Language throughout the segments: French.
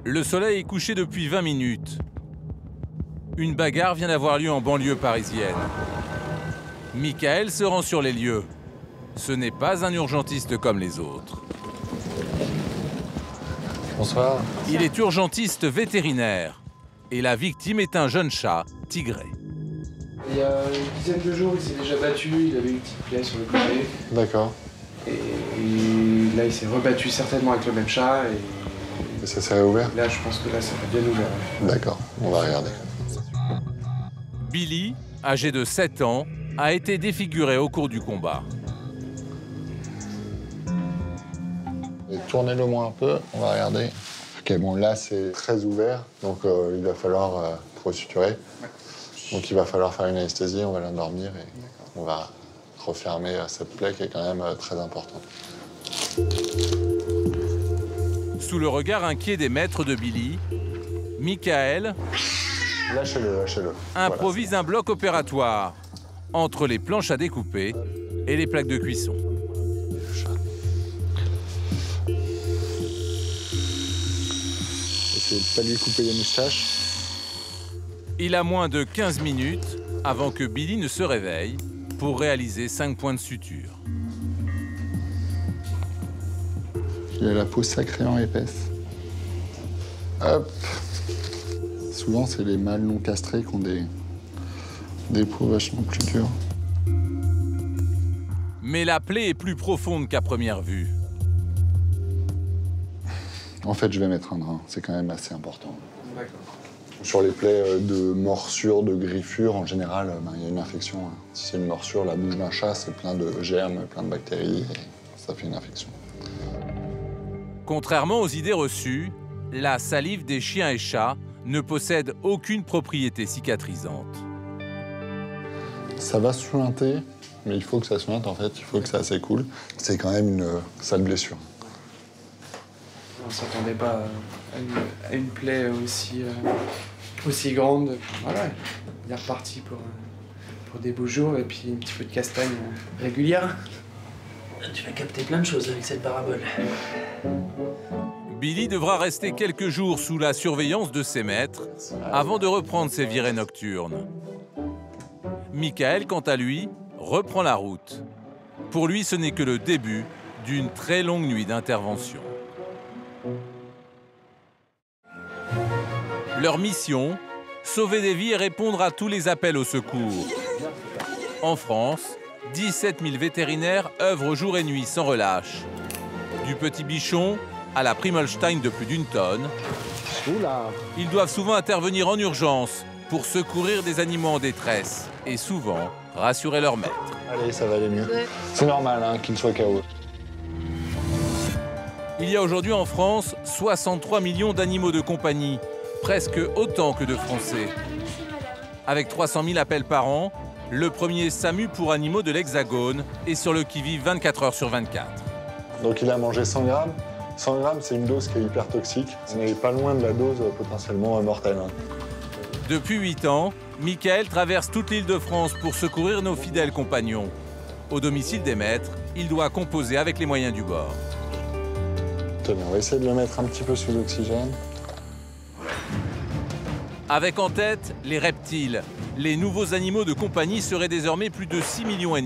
Le soleil est couché depuis 20 minutes. Une bagarre vient d'avoir lieu en banlieue parisienne. Michael se rend sur les lieux. Ce n'est pas un urgentiste comme les autres. Bonsoir. Il est urgentiste vétérinaire. Et la victime est un jeune chat, Tigré. Il y a une dizaine de jours, il s'est déjà battu, il avait une petite plaie sur le côté. D'accord. Et là, il s'est rebattu certainement avec le même chat. Et ça s'est réouvert? Là, je pense que là, ça va bien ouvert. D'accord, on va regarder. Billy, âgé de 7 ans, a été défiguré au cours du combat. Et tournez-le moins un peu, on va regarder. Ok, bon, là, c'est très ouvert, donc il va falloir resuturer. Donc il va falloir faire une anesthésie, on va l'endormir et on va refermer cette plaie qui est quand même très importante. Sous le regard inquiet des maîtres de Billy, Michael Lâchez-le, lâchez-le. improvise un bloc opératoire entre les planches à découper et les plaques de cuisson. Essayez de pas lui couper les moustaches. Il a moins de 15 minutes avant que Billy ne se réveille pour réaliser 5 points de suture. Il a la peau sacrément épaisse. Hop. Souvent, c'est les mâles non castrés qui ont des peaux vachement plus dures. Mais la plaie est plus profonde qu'à première vue. En fait, je vais mettre un drain. C'est quand même assez important. D'accord. Sur les plaies de morsures, de griffures, en général, il y a une infection. Si c'est une morsure, la bouche d'un chat, c'est plein de germes, plein de bactéries, et ça fait une infection. Contrairement aux idées reçues, la salive des chiens et chats ne possède aucune propriété cicatrisante. Ça va suinter, mais il faut que ça suinte, en fait. Il faut que ça s'écoule. C'est quand même une sale blessure. On ne s'attendait pas à une plaie aussi grande. Voilà, il est reparti pour des beaux jours et puis un petit peu de castagne régulière. Tu vas capter plein de choses avec cette parabole. Billy devra rester quelques jours sous la surveillance de ses maîtres avant de reprendre ses virées nocturnes. Michael, quant à lui, reprend la route. Pour lui, ce n'est que le début d'une très longue nuit d'intervention. Leur mission, sauver des vies et répondre à tous les appels au secours. En France, 17 000 vétérinaires œuvrent jour et nuit sans relâche. Du petit bichon à la Primolstein de plus d'1 tonne, ils doivent souvent intervenir en urgence pour secourir des animaux en détresse et souvent rassurer leur maître. Allez, ça va aller mieux. Ouais. C'est normal qu'il soit KO. Il y a aujourd'hui en France 63 millions d'animaux de compagnie, presque autant que de Français. Avec 300 000 appels par an, le premier SAMU pour animaux de l'Hexagone est sur le qui-vive 24 heures sur 24. Donc il a mangé 100 grammes. 100 grammes, c'est une dose qui est hyper toxique. On n'est pas loin de la dose potentiellement mortelle. Depuis 8 ans, Michael traverse toute l'île de France pour secourir nos fidèles compagnons. Au domicile des maîtres, il doit composer avec les moyens du bord. Tenez, on va essayer de le mettre un petit peu sous l'oxygène. Avec en tête les reptiles, les nouveaux animaux de compagnie seraient désormais plus de 6,5 millions.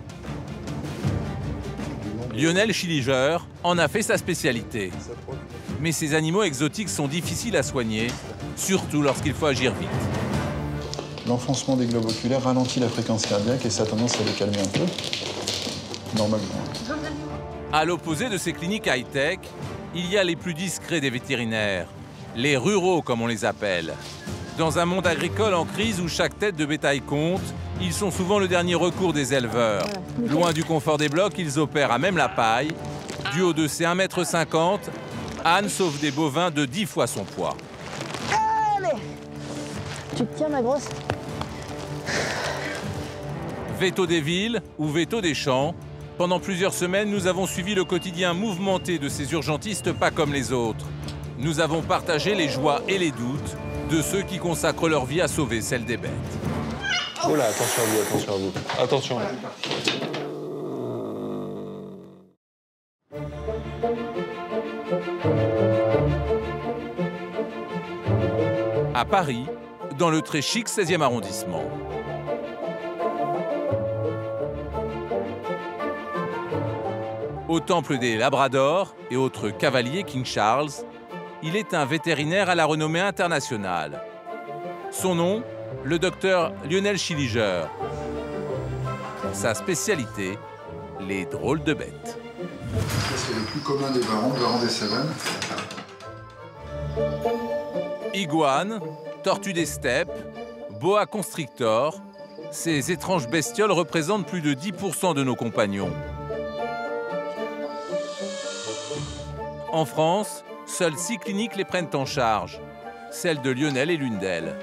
Lionel Schilliger en a fait sa spécialité. Mais ces animaux exotiques sont difficiles à soigner, surtout lorsqu'il faut agir vite. L'enfoncement des globes oculaires ralentit la fréquence cardiaque et ça a tendance à les calmer un peu, normalement. À l'opposé de ces cliniques high-tech, il y a les plus discrets des vétérinaires, les ruraux comme on les appelle. Dans un monde agricole en crise où chaque tête de bétail compte, ils sont souvent le dernier recours des éleveurs. Loin du confort des blocs, ils opèrent à même la paille. Du haut de ses 1,50 m, Anne sauve des bovins de 10 fois son poids. Allez, tu te tiens, ma grosse. Veto des villes ou veto des champs, pendant plusieurs semaines, nous avons suivi le quotidien mouvementé de ces urgentistes pas comme les autres. Nous avons partagé les joies et les doutes de ceux qui consacrent leur vie à sauver celle des bêtes. Oh là, attention à vous, attention à vous. Attention. à Paris, dans le très chic 16e arrondissement. Au temple des Labradors et autres cavaliers King Charles, il est un vétérinaire à la renommée internationale. Son nom, le docteur Lionel Schilliger. Sa spécialité, les drôles de bêtes. Ça, c'est le plus commun des varans, le varan des savanes. Iguanes, tortues des steppes, boa constrictor, ces étranges bestioles représentent plus de 10% de nos compagnons. En France, seules 6 cliniques les prennent en charge. Celle de Lionel est l'une d'elles.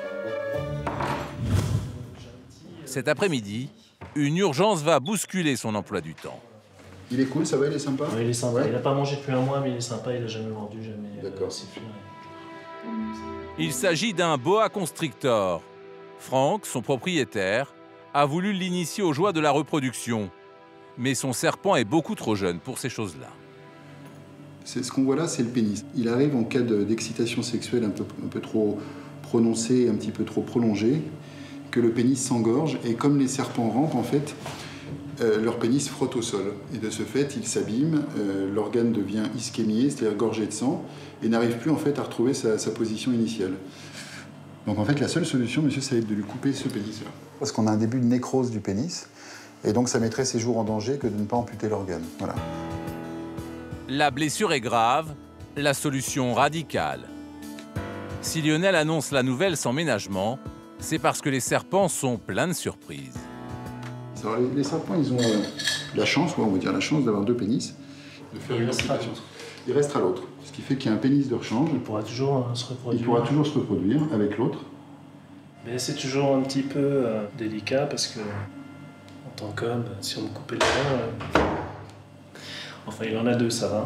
Cet après-midi, une urgence va bousculer son emploi du temps. Il est cool, ça va, il est sympa? Oui, il est sympa. Ouais. Il n'a pas mangé depuis un mois, mais il est sympa, il n'a jamais mordu, jamais D'accord. sifflé. Il s'agit d'un boa constrictor. Franck, son propriétaire, a voulu l'initier aux joies de la reproduction. Mais son serpent est beaucoup trop jeune pour ces choses-là. Ce qu'on voit là, c'est le pénis. Il arrive en cas d'excitation sexuelle un peu trop prononcée, un petit peu trop prolongée, que le pénis s'engorge. Et comme les serpents rampent, en fait, leur pénis frotte au sol. Et de ce fait, il s'abîme, l'organe devient ischémié, c'est-à-dire gorgé de sang, et n'arrive plus en fait à retrouver sa position initiale. Donc en fait, la seule solution, monsieur, ça va être de lui couper ce pénis-là. Parce qu'on a un début de nécrose du pénis, et donc ça mettrait ses jours en danger que de ne pas amputer l'organe. Voilà. La blessure est grave, la solution radicale. Si Lionel annonce la nouvelle sans ménagement, c'est parce que les serpents sont pleins de surprises. Alors, les serpents, ils ont la chance, on va dire la chance d'avoir deux pénis, de faire une amputation. Il restera l'autre, ce qui fait qu'il y a un pénis de rechange. Il pourra toujours se reproduire. Il pourra toujours se reproduire avec l'autre. Mais c'est toujours un petit peu délicat parce que, en tant qu'homme, si on me coupait le rein, enfin il en a deux, ça va.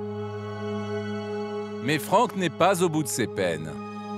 Mais Franck n'est pas au bout de ses peines.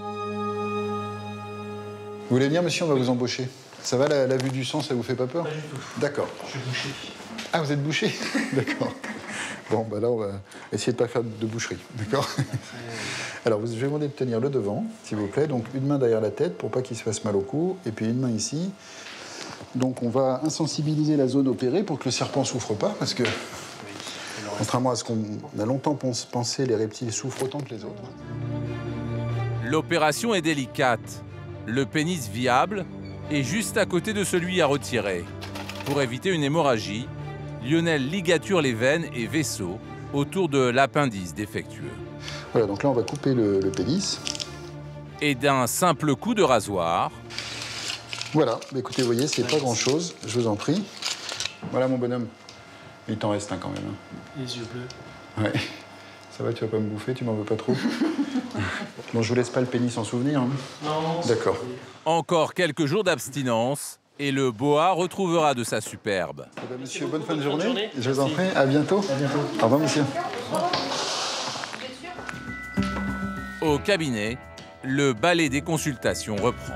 Vous voulez venir, monsieur, on va vous embaucher. Ça va, la vue du sang, ça vous fait pas peur? Pas du tout. D'accord. Je suis bouché. Ah, vous êtes bouché? D'accord. Bon, bah là, on va essayer de ne pas faire de boucherie, d'accord? Alors, je vais vous demander de tenir le devant, s'il vous plaît. Donc, une main derrière la tête pour pas qu'il se fasse mal au cou, et puis une main ici. Donc, on va insensibiliser la zone opérée pour que le serpent ne souffre pas, parce que, contrairement à ce qu'on a longtemps pensé, les reptiles souffrent autant que les autres. L'opération est délicate. Le pénis viable est juste à côté de celui à retirer. Pour éviter une hémorragie, Lionel ligature les veines et vaisseaux autour de l'appendice défectueux. Voilà, donc là, on va couper le pénis. Et d'un simple coup de rasoir, Voilà, bah, écoutez, vous voyez, c'est pas grand-chose, je vous en prie. Voilà, mon bonhomme. Il t'en reste un quand même. Hein. Les yeux bleus. Ouais. Ça va, tu vas pas me bouffer, tu m'en veux pas trop? Bon, je vous laisse pas le pénis en souvenir. Hein. Non. D'accord. encore quelques jours d'abstinence et le boa retrouvera de sa superbe. Eh ben, monsieur, bonne fin de journée. Bonne journée. Je vous en prie, à bientôt. À bientôt. Au revoir, monsieur. Au cabinet, le balai des consultations reprend.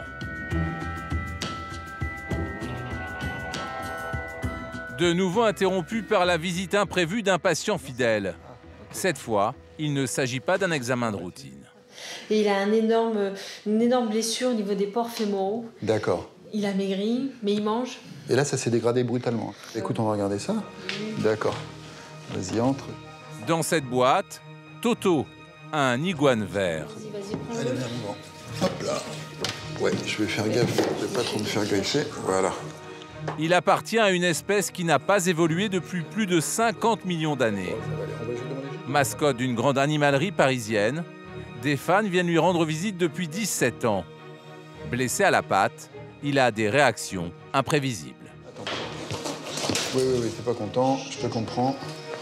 De nouveau interrompu par la visite imprévue d'un patient fidèle. Cette fois, il ne s'agit pas d'un examen de routine. Et il a une énorme blessure au niveau des pores fémoraux. D'accord. Il a maigri, mais il mange. Et là, ça s'est dégradé brutalement. Écoute, on va regarder ça. D'accord. Vas-y, entre. Dans cette boîte, Toto, un iguane vert. Vas-y, prends-le. Allez, viens, mon grand. Hop là. Ouais, je vais faire gaffe. Je vais pas trop me faire greffer. Voilà. Il appartient à une espèce qui n'a pas évolué depuis plus de 50 millions d'années. Mascotte d'une grande animalerie parisienne, des fans viennent lui rendre visite depuis 17 ans. Blessé à la patte, il a des réactions imprévisibles. Oui, t'es pas content, je te comprends.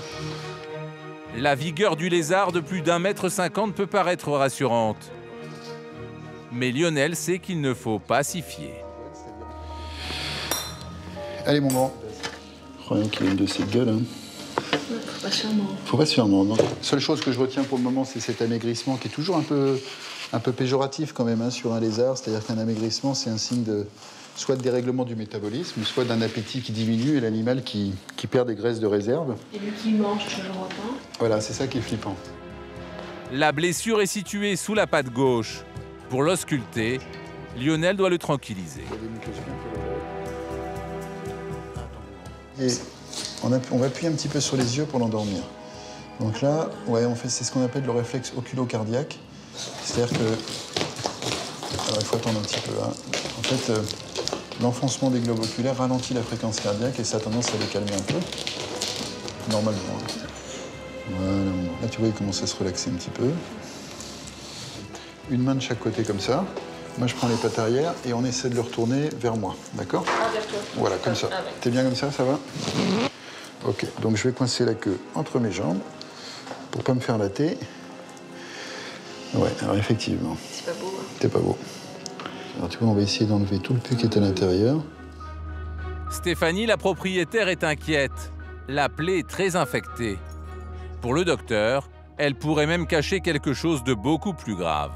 La vigueur du lézard de plus d'1,50 m peut paraître rassurante. Mais Lionel sait qu'il ne faut pas s'y fier. Allez, mon grand. Rien qu'il a une de ces gueules. Hein. Faut pas se faire mordre. Faut pas se faire mordre. La seule chose que je retiens pour le moment, c'est cet amaigrissement qui est toujours un peu péjoratif quand même hein, sur un lézard. C'est-à-dire qu'un amaigrissement, c'est un signe de soit de dérèglement du métabolisme, soit d'un appétit qui diminue et l'animal qui perd des graisses de réserve. Et lui qui mange, je le vois pas. Voilà, c'est ça qui est flippant. La blessure est située sous la patte gauche. Pour l'ausculter, Lionel doit le tranquilliser. Et on va appuyer un petit peu sur les yeux pour l'endormir. Donc là, ouais, c'est ce qu'on appelle le réflexe oculocardiaque. C'est-à-dire que... Alors il faut attendre un petit peu. Hein. En fait, l'enfoncement des globes oculaires ralentit la fréquence cardiaque et ça a tendance à les calmer un peu. Normalement. Voilà. Là, tu vois, il commence à se relaxer un petit peu. Une main de chaque côté comme ça. Moi, je prends les pattes arrière et on essaie de le retourner vers moi. D'accord? Ah, vers toi. Voilà, comme ça. Ah, ouais. T'es bien comme ça va? Ok, donc je vais coincer la queue entre mes jambes pour pas me faire latter. Ouais, alors effectivement. C'est pas beau. Hein. C'est pas beau. Alors tu vois, on va essayer d'enlever tout le pus qui est à l'intérieur. Stéphanie, la propriétaire, est inquiète. La plaie est très infectée. Pour le docteur, elle pourrait même cacher quelque chose de beaucoup plus grave.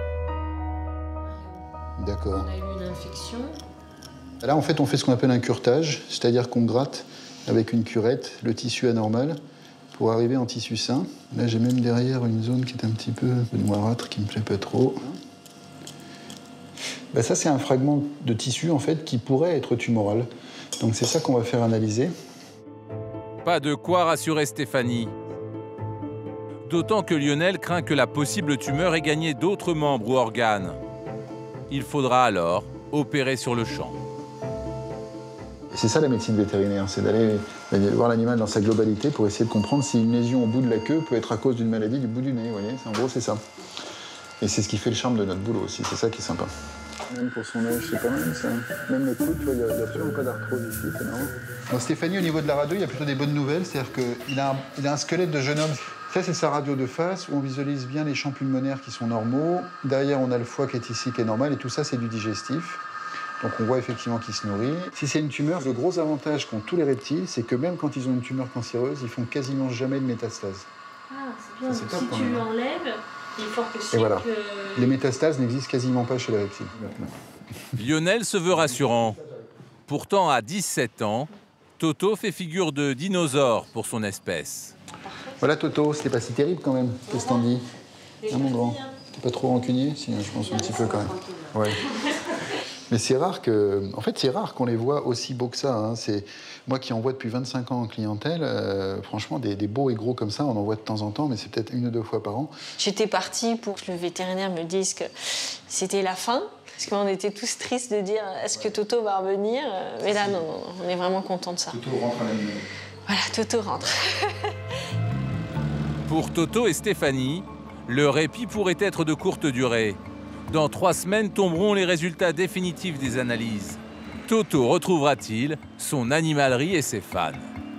D'accord. On a eu une infection. Là, en fait, on fait ce qu'on appelle un curetage, c'est-à-dire qu'on gratte avec une curette le tissu anormal pour arriver en tissu sain. Là, j'ai même derrière une zone qui est un petit peu noirâtre, qui me plaît pas trop. Ben, ça, c'est un fragment de tissu, en fait, qui pourrait être tumoral. Donc, c'est ça qu'on va faire analyser. Pas de quoi rassurer Stéphanie. D'autant que Lionel craint que la possible tumeur ait gagné d'autres membres ou organes. Il faudra alors opérer sur le champ. C'est ça la médecine vétérinaire, c'est d'aller voir l'animal dans sa globalité pour essayer de comprendre si une lésion au bout de la queue peut être à cause d'une maladie du bout du nez, vous voyez. En gros, c'est ça. Et c'est ce qui fait le charme de notre boulot aussi, c'est ça qui est sympa. Même pour son âge, c'est pas mal ça. Même le coude, tu vois, il n'y a absolument pas d'arthrose ici, c'est marrant. Bon, Stéphanie, au niveau de la radio, il y a plutôt des bonnes nouvelles, c'est-à-dire qu'il a un squelette de jeune homme. Ça, c'est sa radio de face, où on visualise bien les champs pulmonaires qui sont normaux. Derrière, on a le foie qui est ici, qui est normal, et tout ça, c'est du digestif. Donc on voit effectivement qu'il se nourrit. Si c'est une tumeur, le gros avantage qu'ont tous les reptiles, c'est que même quand ils ont une tumeur cancéreuse, ils font quasiment jamais de métastase. Ah, c'est bien. Ça, c'est Si top, tu hein. l'enlèves, il est fort possible Et voilà. que... Les métastases n'existent quasiment pas chez les reptiles. Lionel se veut rassurant. Pourtant, à 17 ans, Toto fait figure de dinosaure pour son espèce. Voilà Toto, c'était pas si terrible quand même. Qu'est-ce que t'en dis? Ah mon grand, t'es pas trop rancunier? Si, je pense un petit peu quand même. Ouais. Mais c'est rare que... En fait, c'est rare qu'on les voit aussi beaux que ça. Hein. C'est... Moi qui en vois depuis 25 ans en clientèle, franchement, des beaux et gros comme ça, on en voit de temps en temps, mais c'est peut-être 1 ou 2 fois par an. J'étais partie pour que le vétérinaire me dise que c'était la fin, parce qu'on était tous tristes de dire est-ce que Toto va revenir? Mais là, non, on est vraiment contents de ça. Toto rentre à la maison. Voilà, Toto rentre. Pour Toto et Stéphanie, le répit pourrait être de courte durée. Dans 3 semaines tomberont les résultats définitifs des analyses. Toto retrouvera-t-il son animalerie et ses fans?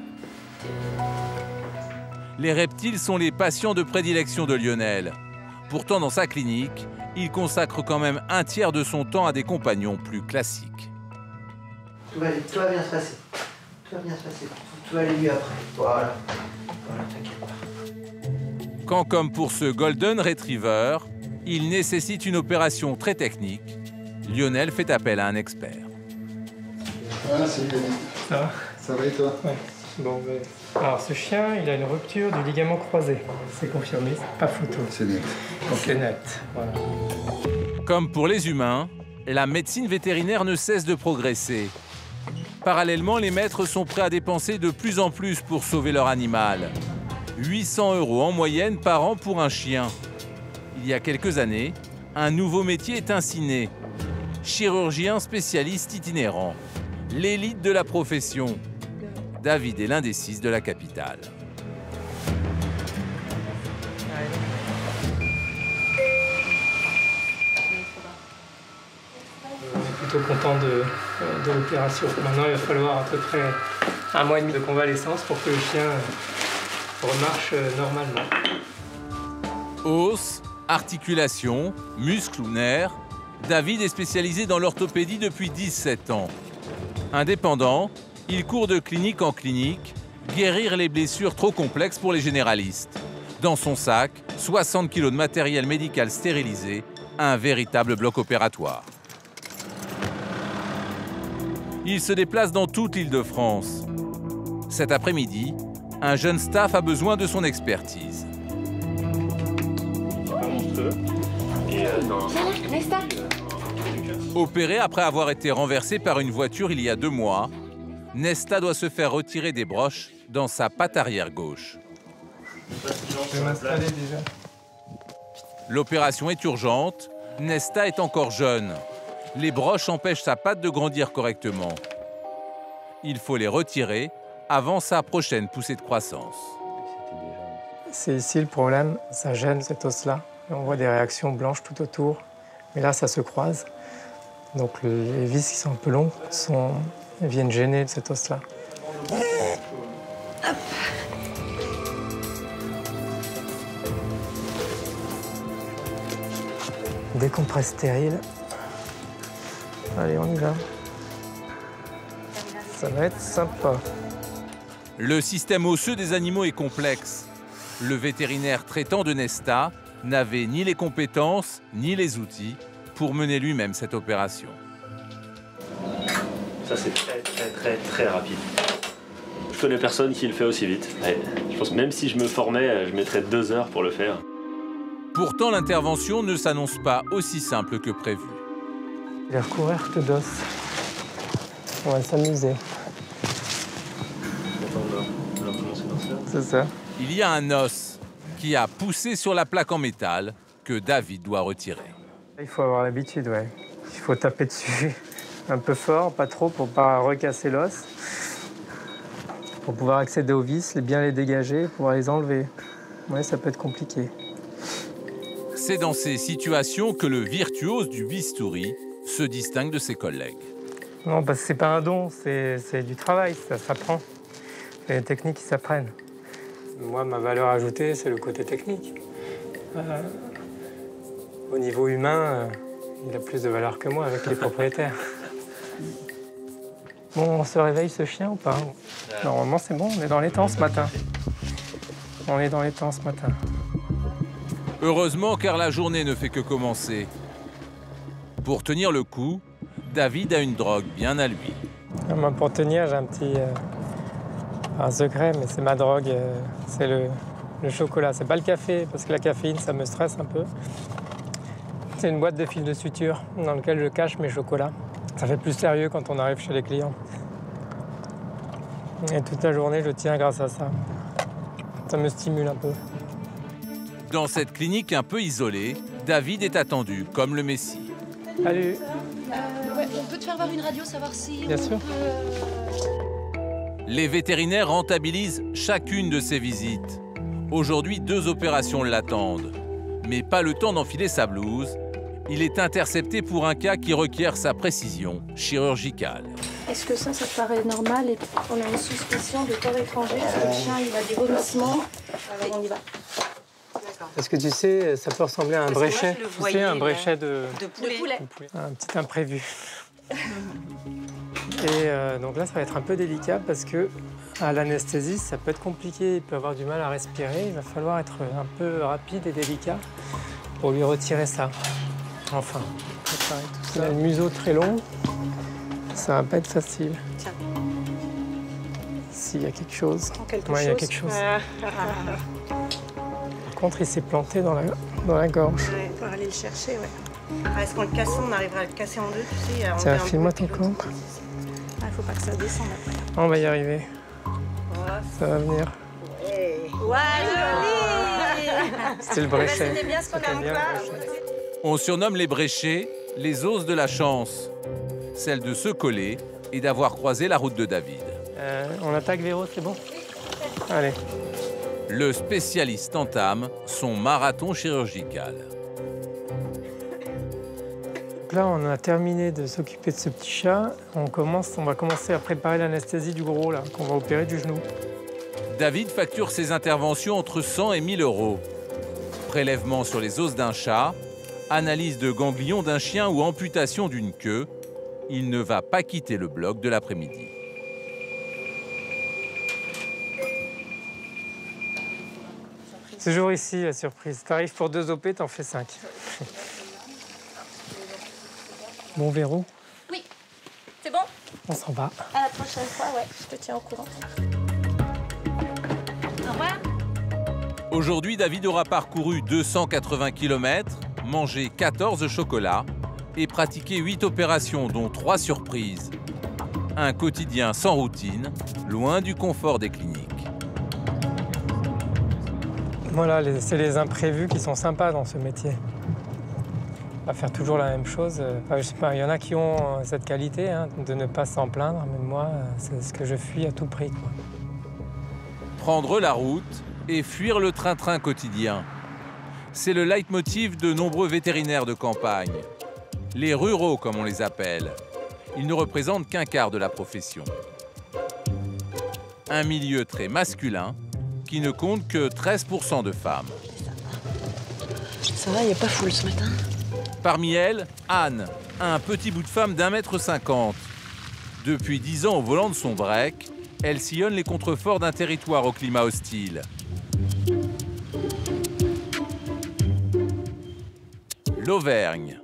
Les reptiles sont les patients de prédilection de Lionel. Pourtant, dans sa clinique, il consacre quand même 1/3 de son temps à des compagnons plus classiques. Tout va bien se passer. Tout va bien se passer. Tout va aller mieux après. Voilà. Voilà, t'inquiète pas. Quand, comme pour ce Golden Retriever, il nécessite une opération très technique, Lionel fait appel à un expert. Ah, salut Denis. Ça va? Ça va et toi? Ouais. Bon, alors ce chien, il a une rupture du ligament croisé. C'est confirmé, pas photo. C'est net. C'est net. Voilà. Comme pour les humains, la médecine vétérinaire ne cesse de progresser. Parallèlement, les maîtres sont prêts à dépenser de plus en plus pour sauver leur animal. 800 € en moyenne par an pour un chien. Il y a quelques années, un nouveau métier est ainsi né. Chirurgien spécialiste itinérant. L'élite de la profession. David est l'un des 6 de la capitale. On est plutôt content de l'opération. Maintenant, il va falloir à peu près 1 mois et demi de convalescence pour que le chien remarche normalement. Os, articulations, muscles ou nerfs, David est spécialisé dans l'orthopédie depuis 17 ans. Indépendant, il court de clinique en clinique, guérir les blessures trop complexes pour les généralistes. Dans son sac, 60 kg de matériel médical stérilisé, un véritable bloc opératoire. Il se déplace dans toute l'Île-de-France. Cet après-midi, un jeune staff a besoin de son expertise. Un peu. Et non. Opéré après avoir été renversé par une voiture il y a 2 mois, Nesta doit se faire retirer des broches dans sa patte arrière gauche. Je vais m'installer déjà. L'opération est urgente, Nesta est encore jeune. Les broches empêchent sa patte de grandir correctement. Il faut les retirer avant sa prochaine poussée de croissance. C'est ici le problème, ça gêne cet os-là. On voit des réactions blanches tout autour, mais là ça se croise. Donc les vis qui sont un peu longues viennent gêner cet os-là. Décompresse stérile. Allez, on y va. Ça va être sympa. Le système osseux des animaux est complexe. Le vétérinaire traitant de Nesta n'avait ni les compétences ni les outils pour mener lui-même cette opération. Ça, c'est très rapide. Je connais personne qui le fait aussi vite. Ouais, je pense que même si je me formais, je mettrais 2 heures pour le faire. Pourtant, l'intervention ne s'annonce pas aussi simple que prévu. Il est recouverte d'os. On va s'amuser. C'est ça. Il y a un os qui a poussé sur la plaque en métal que David doit retirer. Il faut avoir l'habitude, ouais. Il faut taper dessus un peu fort, pas trop pour pas recasser l'os. Pour pouvoir accéder aux vis, bien les dégager, pouvoir les enlever. Ouais, ça peut être compliqué. C'est dans ces situations que le virtuose du bistouri se distingue de ses collègues. Non, parce que c'est pas un don, c'est du travail, ça s'apprend. C'est des techniques qui s'apprennent. Moi, ma valeur ajoutée, c'est le côté technique. Au niveau humain, il a plus de valeur que moi avec les propriétaires. Bon, on se réveille ce chien ou pas? Normalement, c'est bon, on est dans les temps ce matin. On est dans les temps ce matin. Heureusement, car la journée ne fait que commencer. Pour tenir le coup, David a une drogue bien à lui. Moi, pour tenir, j'ai un petit un secret, mais c'est ma drogue, c'est le chocolat. C'est pas le café, parce que la caféine, ça me stresse un peu. C'est une boîte de fil de suture dans laquelle je cache mes chocolats. Ça fait plus sérieux quand on arrive chez les clients. Et toute la journée, je tiens grâce à ça. Ça me stimule un peu. Dans cette clinique un peu isolée, David est attendu comme le Messie. Salut. Ouais, on peut te faire voir une radio, savoir si... Bien sûr. Les vétérinaires rentabilisent chacune de ces visites. Aujourd'hui, 2 opérations l'attendent. Mais pas le temps d'enfiler sa blouse. Il est intercepté pour un cas qui requiert sa précision chirurgicale. Est-ce que ça te paraît normal? Et on a une suspicion de corps étranger. Le chien, il a des vomissements. On y va. Parce que tu sais, ça peut ressembler à un bréchet. Moi, tu sais, un bréchet de poulet. Un petit imprévu. Et donc là, ça va être un peu délicat parce que à l'anesthésie, ça peut être compliqué. Il peut avoir du mal à respirer. Il va falloir être un peu rapide et délicat pour lui retirer ça. Enfin, préparer tout ça. Il a le museau très long. Ça va pas être facile. Tiens. S'il y a quelque chose. Il y a quelque chose. Par contre, il s'est planté dans la gorge. Ouais, faut aller le chercher, ouais. Est-ce qu'on le casse, on arrivera à le casser en 2, tu sais. Tiens, file-moi ton corps. Il faut pas que ça descende après. On va y arriver. Ça va venir. Ouais, C'était le bréchet. C'était bien ce qu'on a encore. On surnomme les bréchets les os de la chance. Celle de se coller et d'avoir croisé la route de David. On attaque Véro, c'est bon? Allez. Le spécialiste entame son marathon chirurgical. Donc là, on a terminé de s'occuper de ce petit chat. On va commencer à préparer l'anesthésie du gros, là, qu'on va opérer du genou. David facture ses interventions entre 100 et 1000 euros. Prélèvement sur les os d'un chat, analyse de ganglions d'un chien ou amputation d'une queue. Il ne va pas quitter le bloc de l'après-midi. Toujours ici, la surprise. T'arrives pour 2 OP, t'en fais 5. Bon, Véro? Oui. C'est bon? On s'en va. À la prochaine fois, ouais. Je te tiens au courant. Au revoir. Aujourd'hui, David aura parcouru 280 km manger 14 chocolats et pratiquer 8 opérations, dont 3 surprises. Un quotidien sans routine, loin du confort des cliniques. Voilà, c'est les imprévus qui sont sympas dans ce métier. Pas faire toujours la même chose. Enfin, je sais pas, il y en a qui ont cette qualité hein, de ne pas s'en plaindre, mais moi, c'est ce que je fuis à tout prix, quoi. Prendre la route et fuir le train-train quotidien. C'est le leitmotiv de nombreux vétérinaires de campagne. Les ruraux, comme on les appelle. Ils ne représentent qu'un quart de la profession. Un milieu très masculin qui ne compte que 13% de femmes. Ça va, il n'y a pas foule ce matin. Parmi elles, Anne, un petit bout de femme d'1,50 m. Depuis 10 ans au volant de son break, elle sillonne les contreforts d'un territoire au climat hostile. L'Auvergne.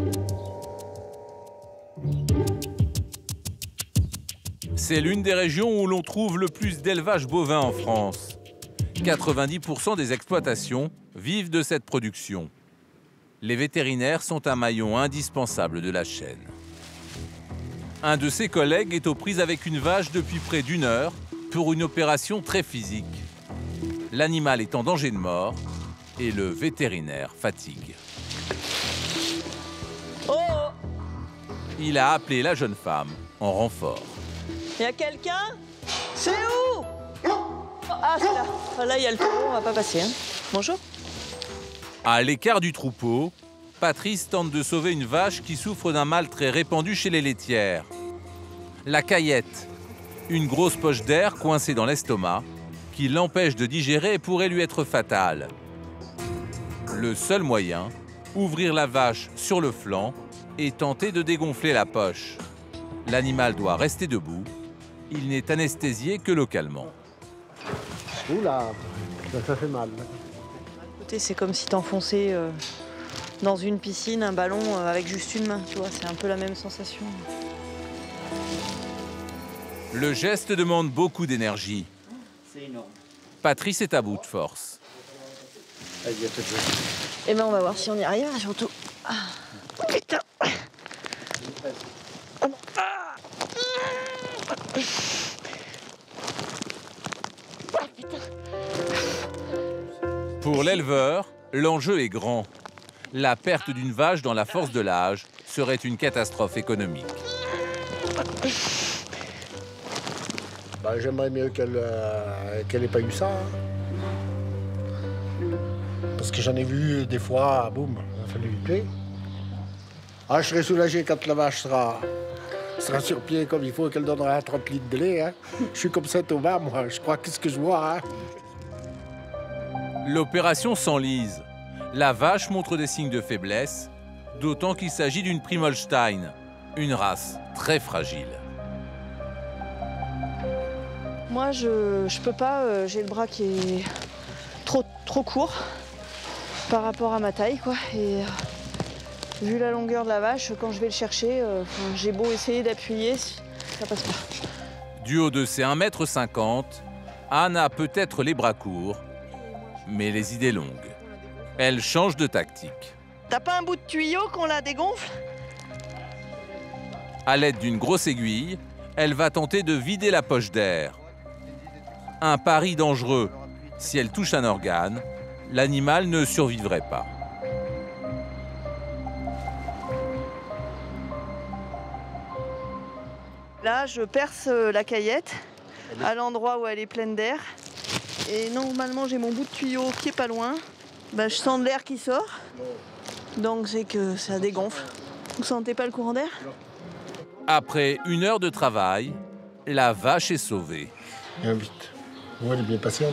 C'est l'une des régions où l'on trouve le plus d'élevage bovin en France. 90% des exploitations vivent de cette production. Les vétérinaires sont un maillon indispensable de la chaîne. Un de ses collègues est aux prises avec une vache depuis près d'1 heure pour une opération très physique. L'animal est en danger de mort et le vétérinaire fatigue. Oh! Il a appelé la jeune femme en renfort. Il y a quelqu'un? C'est où? Ah, c'est là. Ah, là, il y a le taureau, on va pas passer. Hein. Bonjour. À l'écart du troupeau, Patrice tente de sauver une vache qui souffre d'un mal très répandu chez les laitières. La caillette, une grosse poche d'air coincée dans l'estomac qui l'empêche de digérer et pourrait lui être fatale. Le seul moyen, ouvrir la vache sur le flanc et tenter de dégonfler la poche. L'animal doit rester debout. Il n'est anesthésié que localement. Oula, ça fait mal. C'est comme si t'enfonçais dans une piscine un ballon avec juste une main, tu vois, c'est un peu la même sensation. Le geste demande beaucoup d'énergie. C'est énorme. Patrice est à bout de force. Eh ben on va voir si on y arrive, surtout. Ah. Putain. Pour l'éleveur, l'enjeu est grand. La perte d'une vache dans la force de l'âge serait une catastrophe économique. Bah, j'aimerais mieux qu'elle ait pas eu ça. Hein. Parce que j'en ai vu des fois, boum, il a fallu lui tuer. Ah, je serais soulagé quand la vache sera sur pied comme il faut et qu'elle donnera 30 litres de lait. Hein. Je suis comme ça, Thomas, moi, je crois qu'est-ce que je vois. Hein. L'opération s'enlise. La vache montre des signes de faiblesse, d'autant qu'il s'agit d'une Primolstein, une race très fragile. Moi, je peux pas, j'ai le bras qui est trop court par rapport à ma taille, quoi. Et vu la longueur de la vache, quand je vais le chercher, j'ai beau essayer d'appuyer, ça passe pas. Du haut de ses 1,50 m, Anne a peut-être les bras courts, mais les idées longues. Elle change de tactique. T'as pas un bout de tuyau qu'on la dégonfle? À l'aide d'une grosse aiguille, elle va tenter de vider la poche d'air. Un pari dangereux. Si elle touche un organe, l'animal ne survivrait pas. Là, je perce la caillette à l'endroit où elle est pleine d'air. Et normalement, j'ai mon bout de tuyau qui est pas loin. Bah, je sens de l'air qui sort. Donc, c'est que ça dégonfle. Vous sentez pas le courant d'air? Après 1 heure de travail, la vache est sauvée. Bien vite. Ouais, elle est bien patiente.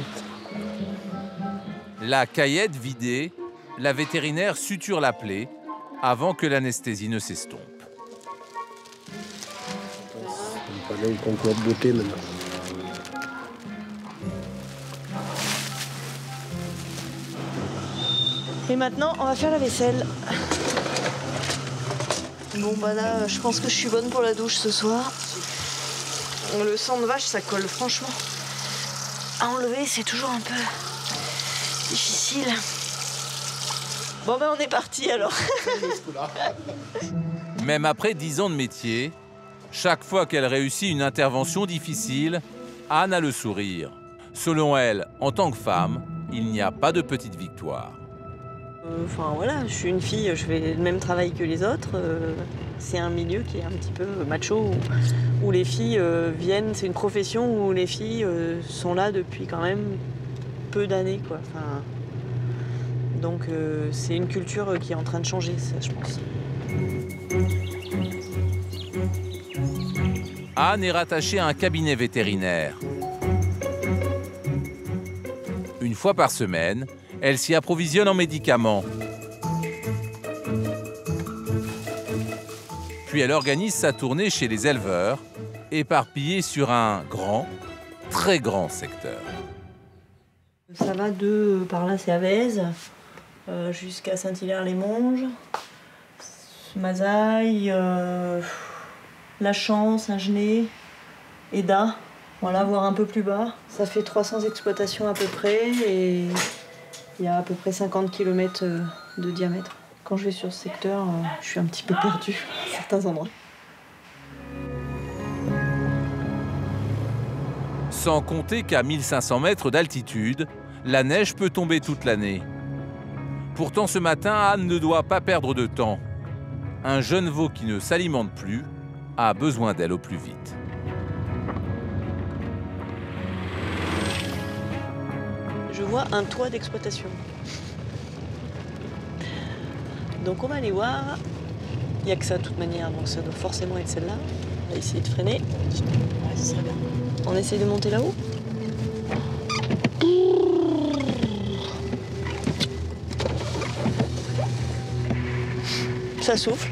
La caillette vidée, la vétérinaire suture la plaie avant que l'anesthésie ne s'estompe. On va aller au concours de beauté maintenant. Et maintenant, on va faire la vaisselle. Bon, bah là, je pense que je suis bonne pour la douche ce soir. Le sang de vache, ça colle franchement. À enlever, c'est toujours un peu difficile. Bon ben on est parti alors. Même après 10 ans de métier, chaque fois qu'elle réussit une intervention difficile, Anne a le sourire. Selon elle, en tant que femme, il n'y a pas de petite victoire. Enfin voilà, je suis une fille, je fais le même travail que les autres. C'est un milieu qui est un petit peu macho, où les filles viennent, c'est une profession où les filles sont là depuis quand même peu d'années, quoi. Enfin, donc c'est une culture qui est en train de changer, ça, je pense. Anne est rattachée à un cabinet vétérinaire. Une fois par semaine, elle s'y approvisionne en médicaments. Puis elle organise sa tournée chez les éleveurs, éparpillés sur un grand, très grand secteur. Ça va de par là, c'est Avez, jusqu'à Saint-Hilaire-les-Monges, Mazaille, Lachan, Saint-Genès, Eda. Voilà, voire un peu plus bas. Ça fait 300 exploitations à peu près et il y a à peu près 50 km de diamètre. Quand je vais sur ce secteur, je suis un petit peu perdue à certains endroits. Sans compter qu'à 1500 mètres d'altitude, la neige peut tomber toute l'année. Pourtant, ce matin, Anne ne doit pas perdre de temps. Un jeune veau qui ne s'alimente plus a besoin d'elle au plus vite. Je vois un toit d'exploitation. Donc on va aller voir. Il n'y a que ça de toute manière, donc ça doit forcément être celle-là. On va essayer de freiner. Ouais, ce serait bien. On essaye de monter là-haut. Ça souffle.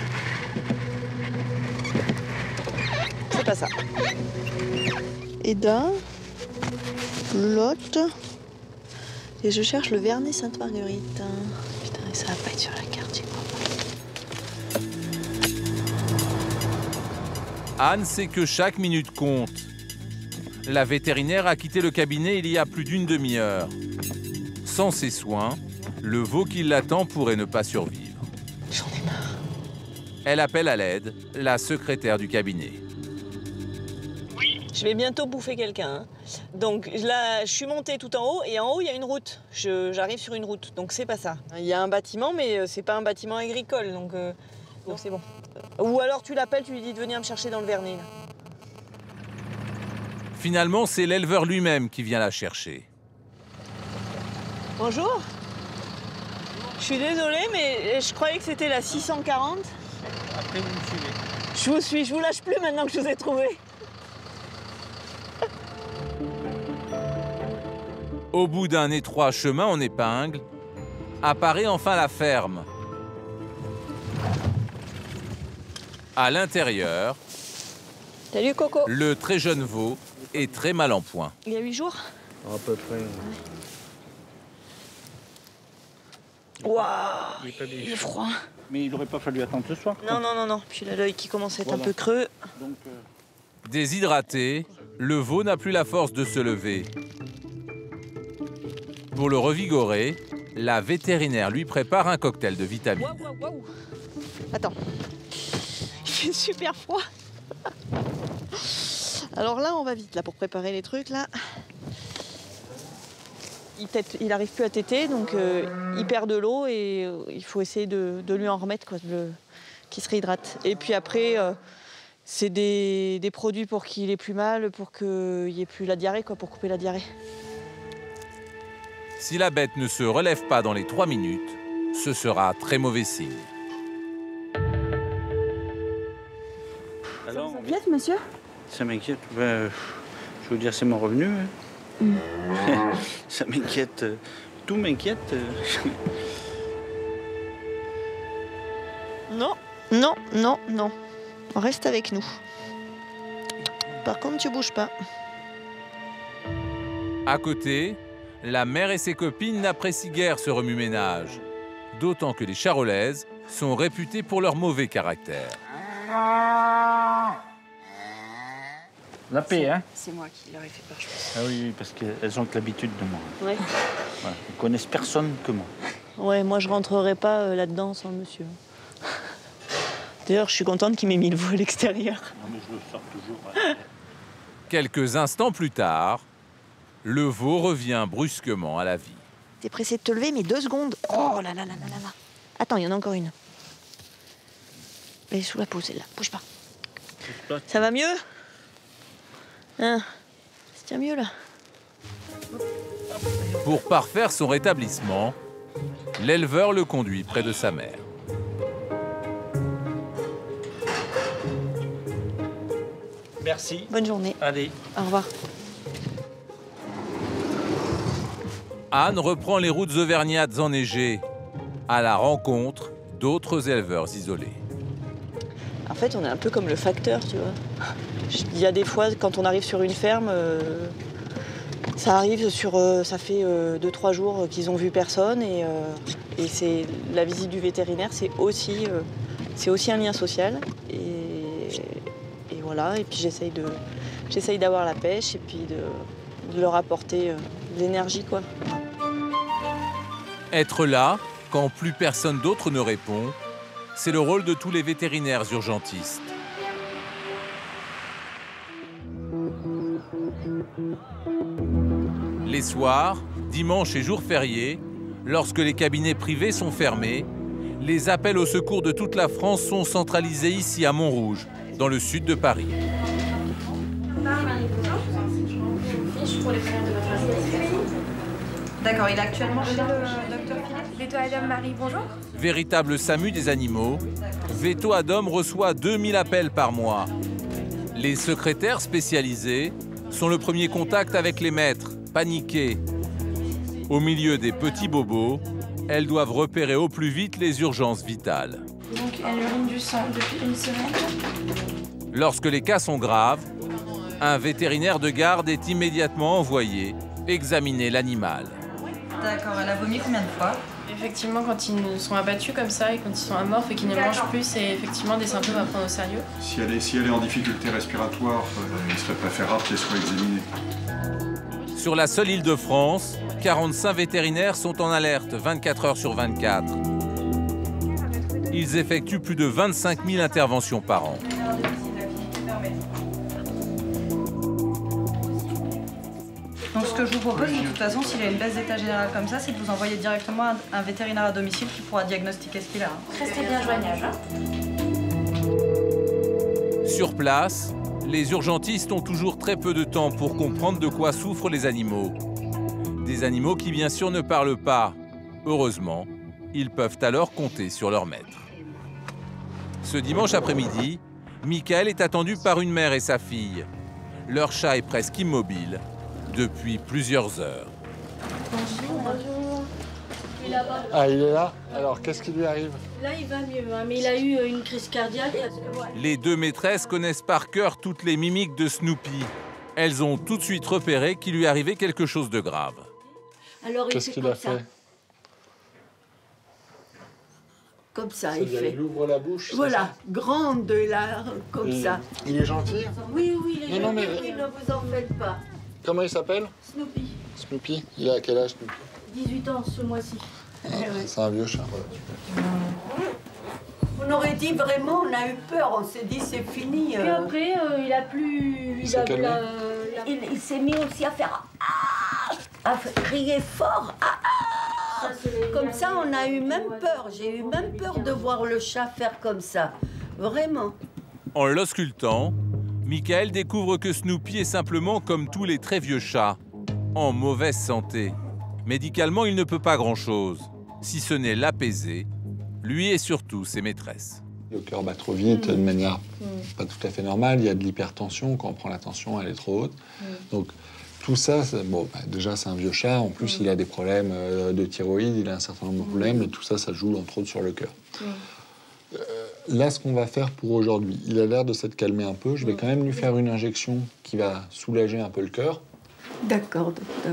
C'est pas ça. Eda, Lotte. Et je cherche le Vernet Sainte-Marguerite. Putain, ça va pas être sur la carte, j'y crois pas. Anne sait que chaque minute compte. La vétérinaire a quitté le cabinet il y a plus d'une demi-heure. Sans ses soins, le veau qui l'attend pourrait ne pas survivre. J'en ai marre. Elle appelle à l'aide la secrétaire du cabinet. Je vais bientôt bouffer quelqu'un. Hein. Donc là, je suis montée tout en haut et en haut, il y a une route. J'arrive sur une route, donc c'est pas ça. Il y a un bâtiment, mais c'est pas un bâtiment agricole, donc c'est bon. Ou alors tu l'appelles, tu lui dis de venir me chercher dans le Vernet. Là. Finalement, c'est l'éleveur lui-même qui vient la chercher. Bonjour. Je suis désolée, mais je croyais que c'était la 640. Après, vous me suivez. Je vous suis, je vous lâche plus maintenant que je vous ai trouvé. Au bout d'un étroit chemin en épingle, apparaît enfin la ferme. À l'intérieur, salut Coco. Le très jeune veau est très mal en point. Il y a 8 jours. À peu près. Waouh, il est froid. Mais il n'aurait pas fallu attendre ce soir. Non. Puis là, l'œil qui commence à être un peu creux. Donc, Déshydraté, le veau n'a plus la force de se lever. Pour le revigorer, la vétérinaire lui prépare un cocktail de vitamines. Wow. Attends. Il fait super froid. Alors là, on va vite là pour préparer les trucs là. Il n'arrive plus à téter, donc il perd de l'eau et il faut essayer de lui en remettre, quoi, qu'il se réhydrate. Et puis après, c'est des produits pour qu'il ait plus mal, pour qu'il n'y ait plus la diarrhée, quoi, pour couper la diarrhée. Si la bête ne se relève pas dans les 3 minutes, ce sera très mauvais signe. Alors, ça m'inquiète, monsieur? Ça m'inquiète. Ben, je veux dire, c'est mon revenu. Hein. Ça m'inquiète. Tout m'inquiète. Non. Reste avec nous. Par contre, tu bouges pas. À côté, la mère et ses copines n'apprécient guère ce remue-ménage. D'autant que les Charolaises sont réputées pour leur mauvais caractère. La paix, hein? C'est moi qui leur ai fait peur, je pense. Ah oui, parce qu'elles ont que l'habitude de moi. Ouais. Voilà. Elles connaissent personne que moi. Ouais, moi je rentrerai pas là-dedans sans le monsieur. D'ailleurs, je suis contente qu'il m'ait mis le veau à l'extérieur. Non, mais je le sors toujours. Ouais. Quelques instants plus tard, le veau revient brusquement à la vie. T'es pressé de te lever, mais 2 secondes. Oh là là là là là là. Attends, il y en a encore une. Elle est sous la peau, celle-là. Bouge pas. Ça va mieux? Hein? Ça tient mieux, là. Pour parfaire son rétablissement, l'éleveur le conduit près de sa mère. Merci. Bonne journée. Allez. Au revoir. Anne reprend les routes auvergnates enneigées à la rencontre d'autres éleveurs isolés. En fait, on est un peu comme le facteur, tu vois. Il y a des fois, quand on arrive sur une ferme, ça arrive ça fait 2-3 jours qu'ils ont vu personne et c'est la visite du vétérinaire, c'est aussi un lien social et voilà. Et puis j'essaye d'avoir la pêche et puis de leur apporter de l'énergie, quoi. Être là quand plus personne d'autre ne répond, c'est le rôle de tous les vétérinaires urgentistes. Les soirs, dimanches et jours fériés, lorsque les cabinets privés sont fermés, les appels au secours de toute la France sont centralisés ici à Montrouge, dans le sud de Paris. D'accord, il est actuellement chez le docteur Philippe. Veto Adam Marie, bonjour. Véritable SAMU des animaux, Veto Adam reçoit 2000 appels par mois. Les secrétaires spécialisés sont le premier contact avec les maîtres, paniqués. Au milieu des petits bobos, elles doivent repérer au plus vite les urgences vitales. Donc elle urine du sang depuis une semaine. Lorsque les cas sont graves, un vétérinaire de garde est immédiatement envoyé examiner l'animal. D'accord, elle a vomi combien de fois? Effectivement, quand ils sont abattus comme ça et quand ils sont amorphes et qu'ils ne mangent plus, c'est effectivement des symptômes à prendre au sérieux. Si elle est en difficulté respiratoire, il serait préférable qu'elle soit examinée. Sur la seule Île-de-France, 45 vétérinaires sont en alerte 24 heures sur 24. Ils effectuent plus de 25 000 interventions par an. Donc ce que je vous propose, de toute façon, s'il y a une baisse d'état général comme ça, c'est de vous envoyer directement un vétérinaire à domicile qui pourra diagnostiquer ce qu'il a. Restez bien joignable. Sur place, les urgentistes ont toujours très peu de temps pour comprendre de quoi souffrent les animaux. Des animaux qui, bien sûr, ne parlent pas. Heureusement, ils peuvent alors compter sur leur maître. Ce dimanche après-midi, Michael est attendu par une mère et sa fille. Leur chat est presque immobile depuis plusieurs heures. Bonjour. Ah, il est là? Alors, qu'est-ce qui lui arrive? Là, il va mieux, hein, mais il a eu une crise cardiaque. Les deux maîtresses connaissent par cœur toutes les mimiques de Snoopy. Elles ont tout de suite repéré qu'il lui arrivait quelque chose de grave. Alors, qu'est-ce qu'il a fait? Comme ça, il fait. Il ouvre la bouche. Voilà, grande là, comme ça. Il est gentil? Oui, oui, il est Non, gentil, mais- oui, ne vous en faites pas. Comment il s'appelle? Snoopy, Snoopy. Il a à quel âge, Snoopy? 18 ans ce mois-ci. C'est un vieux chat. On aurait dit vraiment, on a eu peur, on s'est dit c'est fini. Puis après, il a plus. s'est calmé. Il s'est mis aussi à faire. À crier fort. Comme ça, on a eu même peur. J'ai eu même peur de voir le chat faire comme ça. Vraiment. En l'auscultant, Michael découvre que Snoopy est simplement comme tous les très vieux chats, en mauvaise santé. Médicalement, il ne peut pas grand-chose, si ce n'est l'apaiser, lui et surtout ses maîtresses. Le cœur bat trop vite, de manière pas tout à fait normale. Il y a de l'hypertension. Quand on prend la tension, elle est trop haute. Donc, tout ça, bon, déjà, c'est un vieux chat. En plus, il a des problèmes de thyroïde. Il a un certain nombre de problèmes. Et tout ça, ça joue, entre autres, sur le cœur. Là, ce qu'on va faire pour aujourd'hui, il a l'air de s'être calmé un peu. Je vais quand même lui faire une injection qui va soulager un peu le cœur. D'accord, docteur.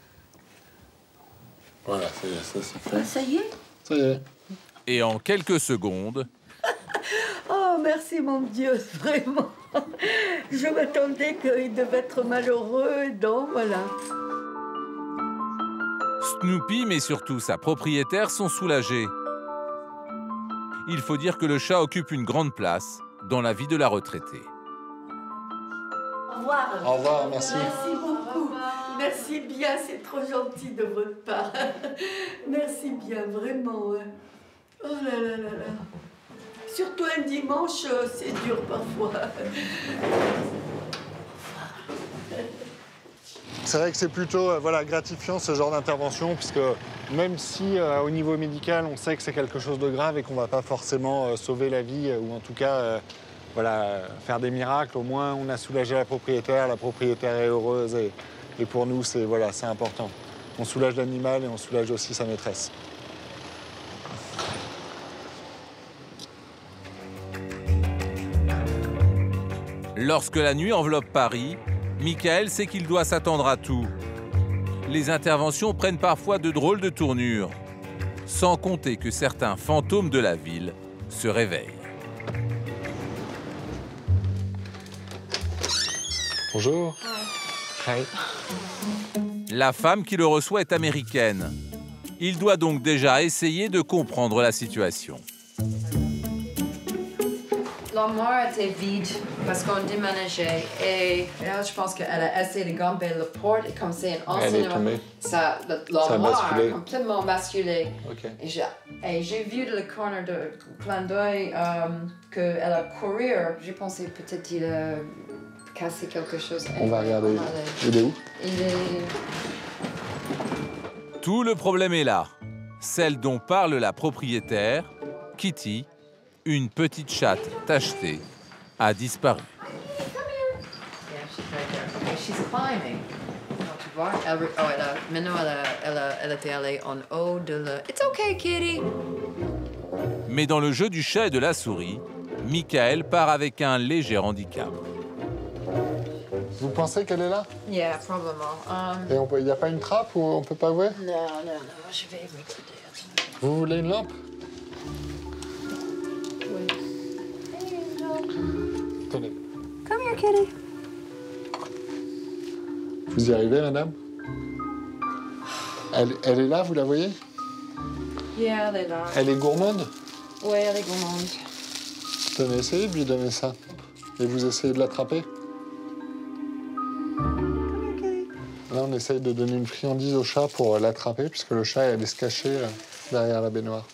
Voilà, ça c'est fait. Ah, ça y est? Ça y est. Et en quelques secondes, Oh, merci mon Dieu, vraiment. Je m'attendais qu'il devait être malheureux, donc voilà. Snoopy, mais surtout sa propriétaire, sont soulagés. Il faut dire que le chat occupe une grande place dans la vie de la retraitée. Au revoir. Au revoir, merci. Merci beaucoup. Merci bien, c'est trop gentil de votre part. Merci bien, vraiment. Oh là là là là. Surtout un dimanche, c'est dur parfois. C'est vrai que c'est plutôt voilà, gratifiant ce genre d'intervention, puisque même si au niveau médical, on sait que c'est quelque chose de grave et qu'on ne va pas forcément sauver la vie, ou en tout cas voilà, faire des miracles, au moins on a soulagé la propriétaire est heureuse et pour nous, c'est voilà, c'est important. On soulage l'animal et on soulage aussi sa maîtresse. Lorsque la nuit enveloppe Paris, Michael sait qu'il doit s'attendre à tout. Les interventions prennent parfois de drôles de tournures, sans compter que certains fantômes de la ville se réveillent. Bonjour. Hi. La femme qui le reçoit est américaine. Il doit donc déjà essayer de comprendre la situation. L'armoire était vide parce qu'on déménageait et là, je pense qu'elle a essayé de gamber la porte et comme c'est un ancien, l'armoire a complètement basculé. Okay. Et j'ai vu dans le corner de plein d'œil qu'elle a couru. J'ai pensé peut-être qu'il a cassé quelque chose. On va regarder. Il est où? Il est... Tout le problème est là. Celle dont parle la propriétaire, Kitty, une petite chatte tachetée, a disparu. Maintenant, elle était allée en haut de la... It's okay, Kitty! Mais dans le jeu du chat et de la souris, Michael part avec un léger handicap. Vous pensez qu'elle est là? Yeah, probablement. Et il n'y a pas une trappe où on ne peut pas ouvrir? Non, je vais regarder. Vous voulez une lampe? Tenez. Come here, Kitty. Vous y arrivez, madame? Elle est là, vous la voyez? Yeah, elle est là. Elle est gourmande? Oui, elle est gourmande. Tenez, essayez de lui donner ça. Et vous essayez de l'attraper? Là, on essaye de donner une friandise au chat pour l'attraper, puisque le chat allait se cacher derrière la baignoire.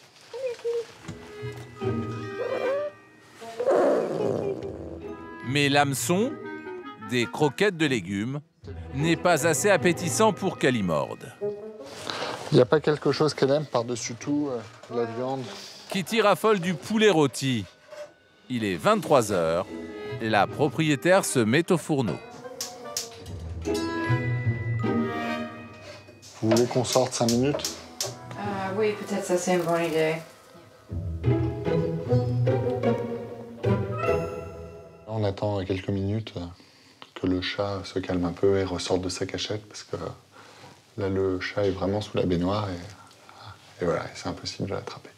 Mais l'hameçon, des croquettes de légumes, n'est pas assez appétissant pour qu'elle y morde. Il n'y a pas quelque chose qu'elle aime par-dessus tout, la viande? Kitty raffole du poulet rôti. Il est 23 h, la propriétaire se met au fourneau. Vous voulez qu'on sorte 5 minutes? Oui, peut-être ça c'est une bonne idée. On attend quelques minutes que le chat se calme un peu et ressorte de sa cachette, parce que là, le chat est vraiment sous la baignoire et voilà, c'est impossible de l'attraper.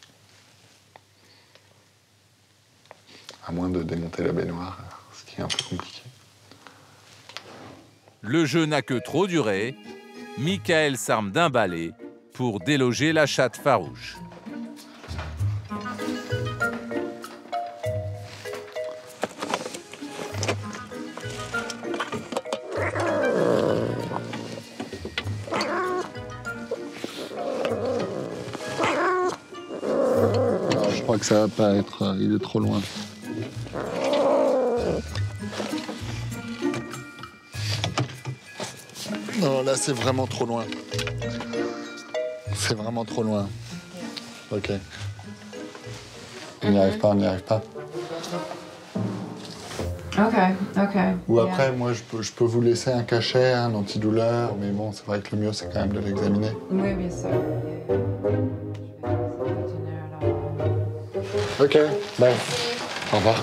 À moins de démonter la baignoire, ce qui est un peu compliqué. Le jeu n'a que trop duré. Michael s'arme d'un balai pour déloger la chatte farouche. Alors, je crois que ça va pas être... il est trop loin. Non, là, c'est vraiment trop loin. C'est vraiment trop loin. Ok. On n'y arrive pas, on n'y arrive pas. Ok. Ou après, moi, je peux vous laisser un cachet, un antidouleur, mais bon, c'est vrai que le mieux, c'est quand même de l'examiner. Oui, bien sûr. Ok, bye. Au revoir.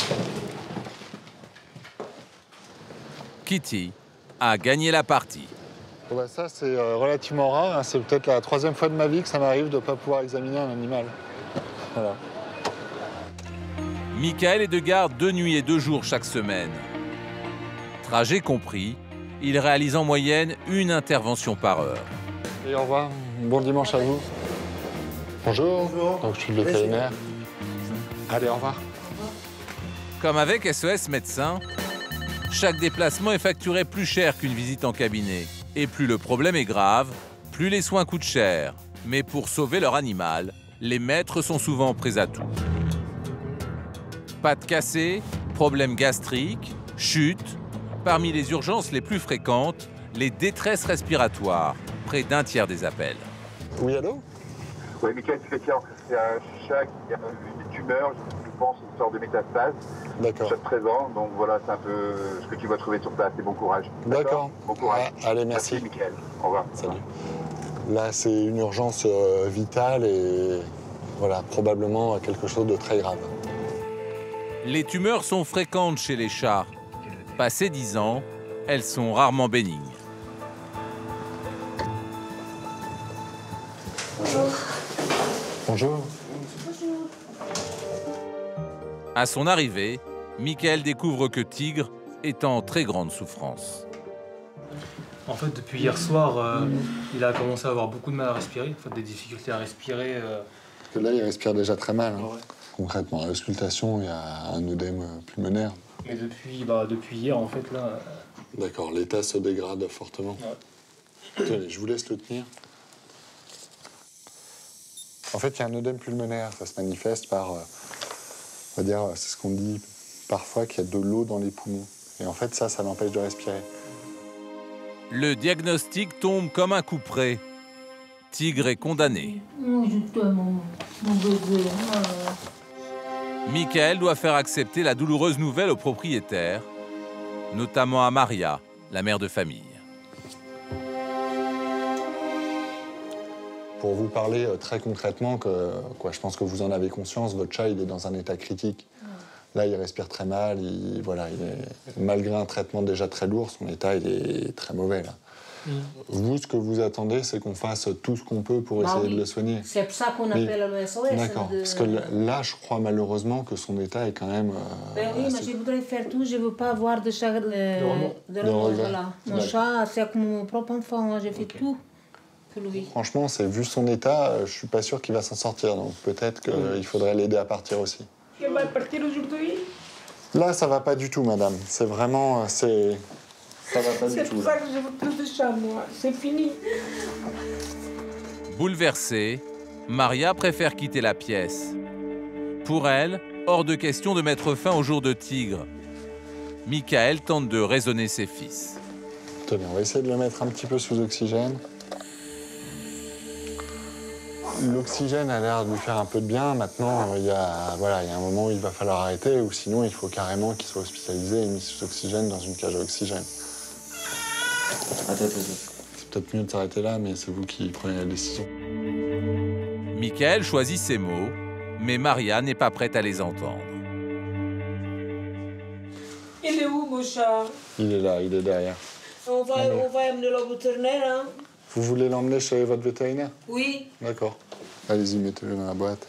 Kitty a gagné la partie. Bon, bah, ça, c'est relativement rare. Hein. C'est peut-être la 3e fois de ma vie que ça m'arrive de ne pas pouvoir examiner un animal. Voilà. Michael est de garde 2 nuits et 2 jours chaque semaine. Trajet compris, il réalise en moyenne une intervention par heure. Et au revoir. bon dimanche à vous. Bonjour. Bonjour. Donc je suis le vétérinaire. Allez, au revoir. Comme avec SOS Médecins, chaque déplacement est facturé plus cher qu'une visite en cabinet. Et plus le problème est grave, plus les soins coûtent cher. Mais pour sauver leur animal, les maîtres sont souvent prêts à tout. Pattes cassées, problèmes gastriques, chutes. Parmi les urgences les plus fréquentes, les détresses respiratoires, près d'un tiers des appels. Oui, allô? Oui, Michael, c'est un chat qui a des tumeurs, je pense, une sorte de métastase. D'accord. Chat de 13 ans, donc voilà, c'est un peu ce que tu vas trouver sur place, et bon courage. D'accord. Bon courage. Ah, allez, merci. Merci, Michael. Au revoir. Salut. Là, c'est une urgence vitale et voilà, probablement quelque chose de très grave. Les tumeurs sont fréquentes chez les chats. Passé 10 ans, elles sont rarement bénignes. Bonjour. Bonjour. À son arrivée, Michael découvre que Tigre est en très grande souffrance. En fait, depuis hier soir, il a commencé à avoir beaucoup de mal à respirer, en fait, des difficultés à respirer. Parce que là, il respire déjà très mal. Hein. Ouais. Concrètement, à l'auscultation, il y a un œdème pulmonaire. Mais depuis hier, en fait, là... D'accord, l'état se dégrade fortement. Ouais. Tenez, je vous laisse le tenir. En fait, il y a un œdème pulmonaire. Ça se manifeste par, on va dire, c'est ce qu'on dit parfois, qu'il y a de l'eau dans les poumons. Et en fait, ça l'empêche de respirer. Le diagnostic tombe comme un coup près. Tigre est condamné. Je t'aime, mon bébé. Michael doit faire accepter la douloureuse nouvelle aux propriétaires, notamment à Maria, la mère de famille. Pour vous parler très concrètement, je pense que vous en avez conscience, votre chat il est dans un état critique. Là, il respire très mal, malgré un traitement déjà très lourd, son état il est très mauvais. Là. Vous, ce que vous attendez, c'est qu'on fasse tout ce qu'on peut pour essayer de le soigner. C'est pour ça qu'on appelle le SOS. D'accord, parce que là, je crois malheureusement que son état est quand même... oui, mais je voudrais faire tout, je ne veux pas avoir de chat de remords. Voilà. Mon chat, c'est comme mon propre enfant, j'ai fait tout pour lui. Franchement, vu son état, je ne suis pas sûr qu'il va s'en sortir, donc peut-être qu'il faudrait l'aider à partir aussi. Il va partir aujourd'hui? Là, ça va pas du tout, madame. C'est vraiment... Ça va pas du tout. C'est pour ça que je veux plus de chat, moi. C'est fini. Bouleversée, Maria préfère quitter la pièce. Pour elle, hors de question de mettre fin au jour de Tigre. Michael tente de raisonner ses fils. Tenez, on va essayer de le mettre un petit peu sous oxygène. L'oxygène a l'air de lui faire un peu de bien. Maintenant, il y a un moment où il va falloir arrêter, ou sinon il faut carrément qu'il soit hospitalisé et mis sous oxygène dans une cage à oxygène. C'est peut-être mieux de s'arrêter là, mais c'est vous qui prenez la décision. Michael choisit ses mots, mais Maria n'est pas prête à les entendre. Il est où, mon chat? Il est là, il est derrière. On va amener le vétérinaire, hein? Vous voulez l'emmener chez votre vétérinaire? Oui. D'accord. Allez-y, mettez-le dans la boîte.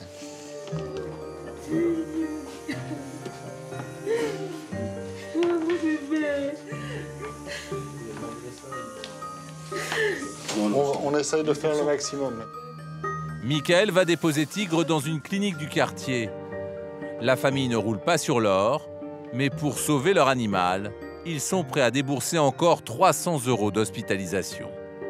On essaye de faire le maximum. Michael va déposer Tigre dans une clinique du quartier. La famille ne roule pas sur l'or, mais pour sauver leur animal, ils sont prêts à débourser encore 300 € d'hospitalisation.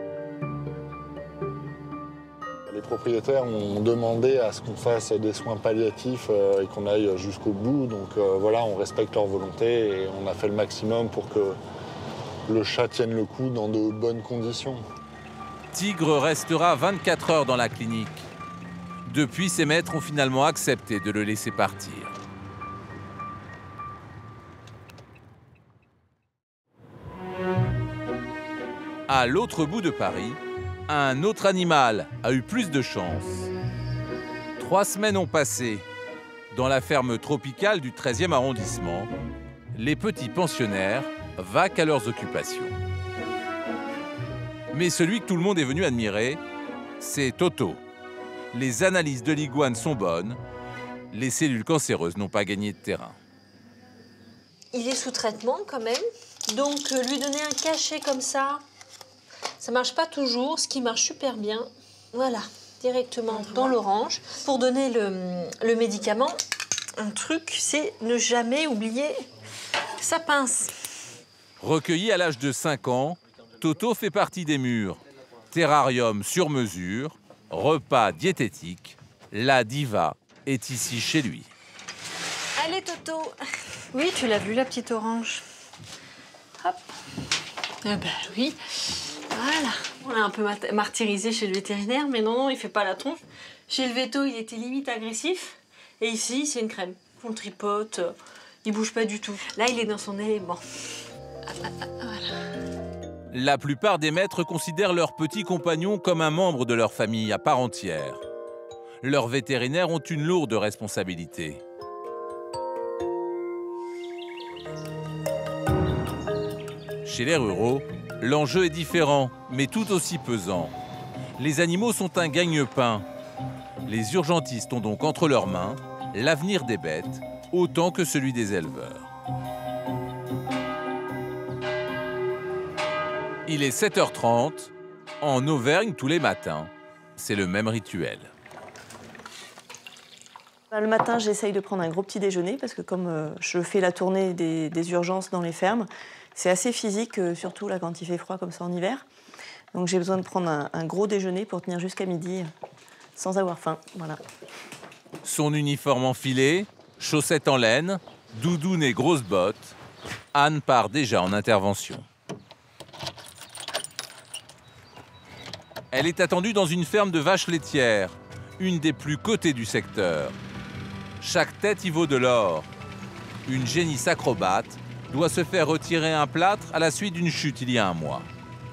Les propriétaires ont demandé à ce qu'on fasse des soins palliatifs et qu'on aille jusqu'au bout. Donc voilà, on respecte leur volonté et on a fait le maximum pour que le chat tienne le coup dans de bonnes conditions. Tigre restera 24 heures dans la clinique. Depuis, ses maîtres ont finalement accepté de le laisser partir. À l'autre bout de Paris, un autre animal a eu plus de chance. 3 semaines ont passé. Dans la ferme tropicale du 13e arrondissement, les petits pensionnaires vaquent à leurs occupations. Mais celui que tout le monde est venu admirer, c'est Toto. Les analyses de l'iguane sont bonnes. Les cellules cancéreuses n'ont pas gagné de terrain. Il est sous traitement quand même. Donc lui donner un cachet comme ça marche pas toujours. Ce qui marche super bien, Voilà, directement dans l'orange. Pour donner le médicament, un truc, c'est ne jamais oublier sa pince. Recueilli à l'âge de 5 ans, Toto fait partie des murs. Terrarium sur mesure, repas diététique, la diva est ici chez lui. Allez Toto. Oui, tu l'as vu la petite orange. Hop. Ah ben oui. Voilà. On l'a un peu martyrisé chez le vétérinaire, mais non, il fait pas la tronche. Chez le véto, il était limite agressif. Et ici, c'est une crème. On le tripote, il bouge pas du tout. Là, il est dans son élément. Voilà. La plupart des maîtres considèrent leurs petits compagnons comme un membre de leur famille à part entière. Leurs vétérinaires ont une lourde responsabilité. Chez les ruraux, l'enjeu est différent, mais tout aussi pesant. Les animaux sont un gagne-pain. Les urgentistes ont donc entre leurs mains l'avenir des bêtes, autant que celui des éleveurs. Il est 7h30, en Auvergne tous les matins. C'est le même rituel. Le matin, j'essaye de prendre un gros petit déjeuner parce que comme je fais la tournée des urgences dans les fermes, c'est assez physique, surtout là quand il fait froid comme ça en hiver. Donc j'ai besoin de prendre un gros déjeuner pour tenir jusqu'à midi sans avoir faim. Voilà. Son uniforme enfilé, chaussettes en laine, doudoune et grosses bottes, Anne part déjà en intervention. Elle est attendue dans une ferme de vaches laitières, une des plus cotées du secteur. Chaque tête y vaut de l'or. Une génisse acrobate doit se faire retirer un plâtre à la suite d'une chute il y a un mois.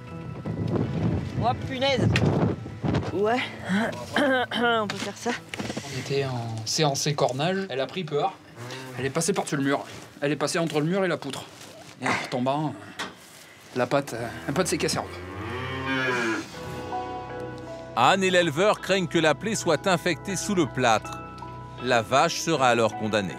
Oh punaise! Ouais, on peut faire ça. On était en séance écornage, elle a pris peur. Elle est passée par-dessus le mur. Elle est passée entre le mur et la poutre. Et en retombant, la patte s'est cassée en deux. Anne et l'éleveur craignent que la plaie soit infectée sous le plâtre. La vache sera alors condamnée.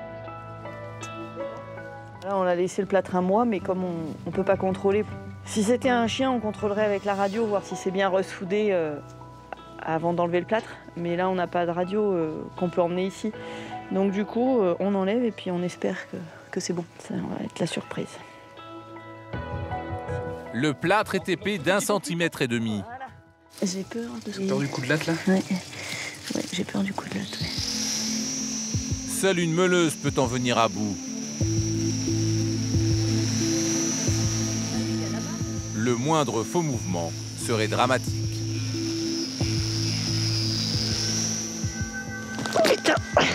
Là, on a laissé le plâtre un mois, mais comme on ne peut pas contrôler. Si c'était un chien, on contrôlerait avec la radio, voir si c'est bien ressoudé avant d'enlever le plâtre. Mais là, on n'a pas de radio qu'on peut emmener ici. Donc du coup, on enlève et puis on espère que c'est bon. Ça va être la surprise. Le plâtre est épais d'1,5 centimètre. J'ai peur de T'as peur du coup de latte, là? Ouais, j'ai peur du coup de latte. Ouais. Seule une meuleuse peut en venir à bout. Le moindre faux mouvement serait dramatique. Putain!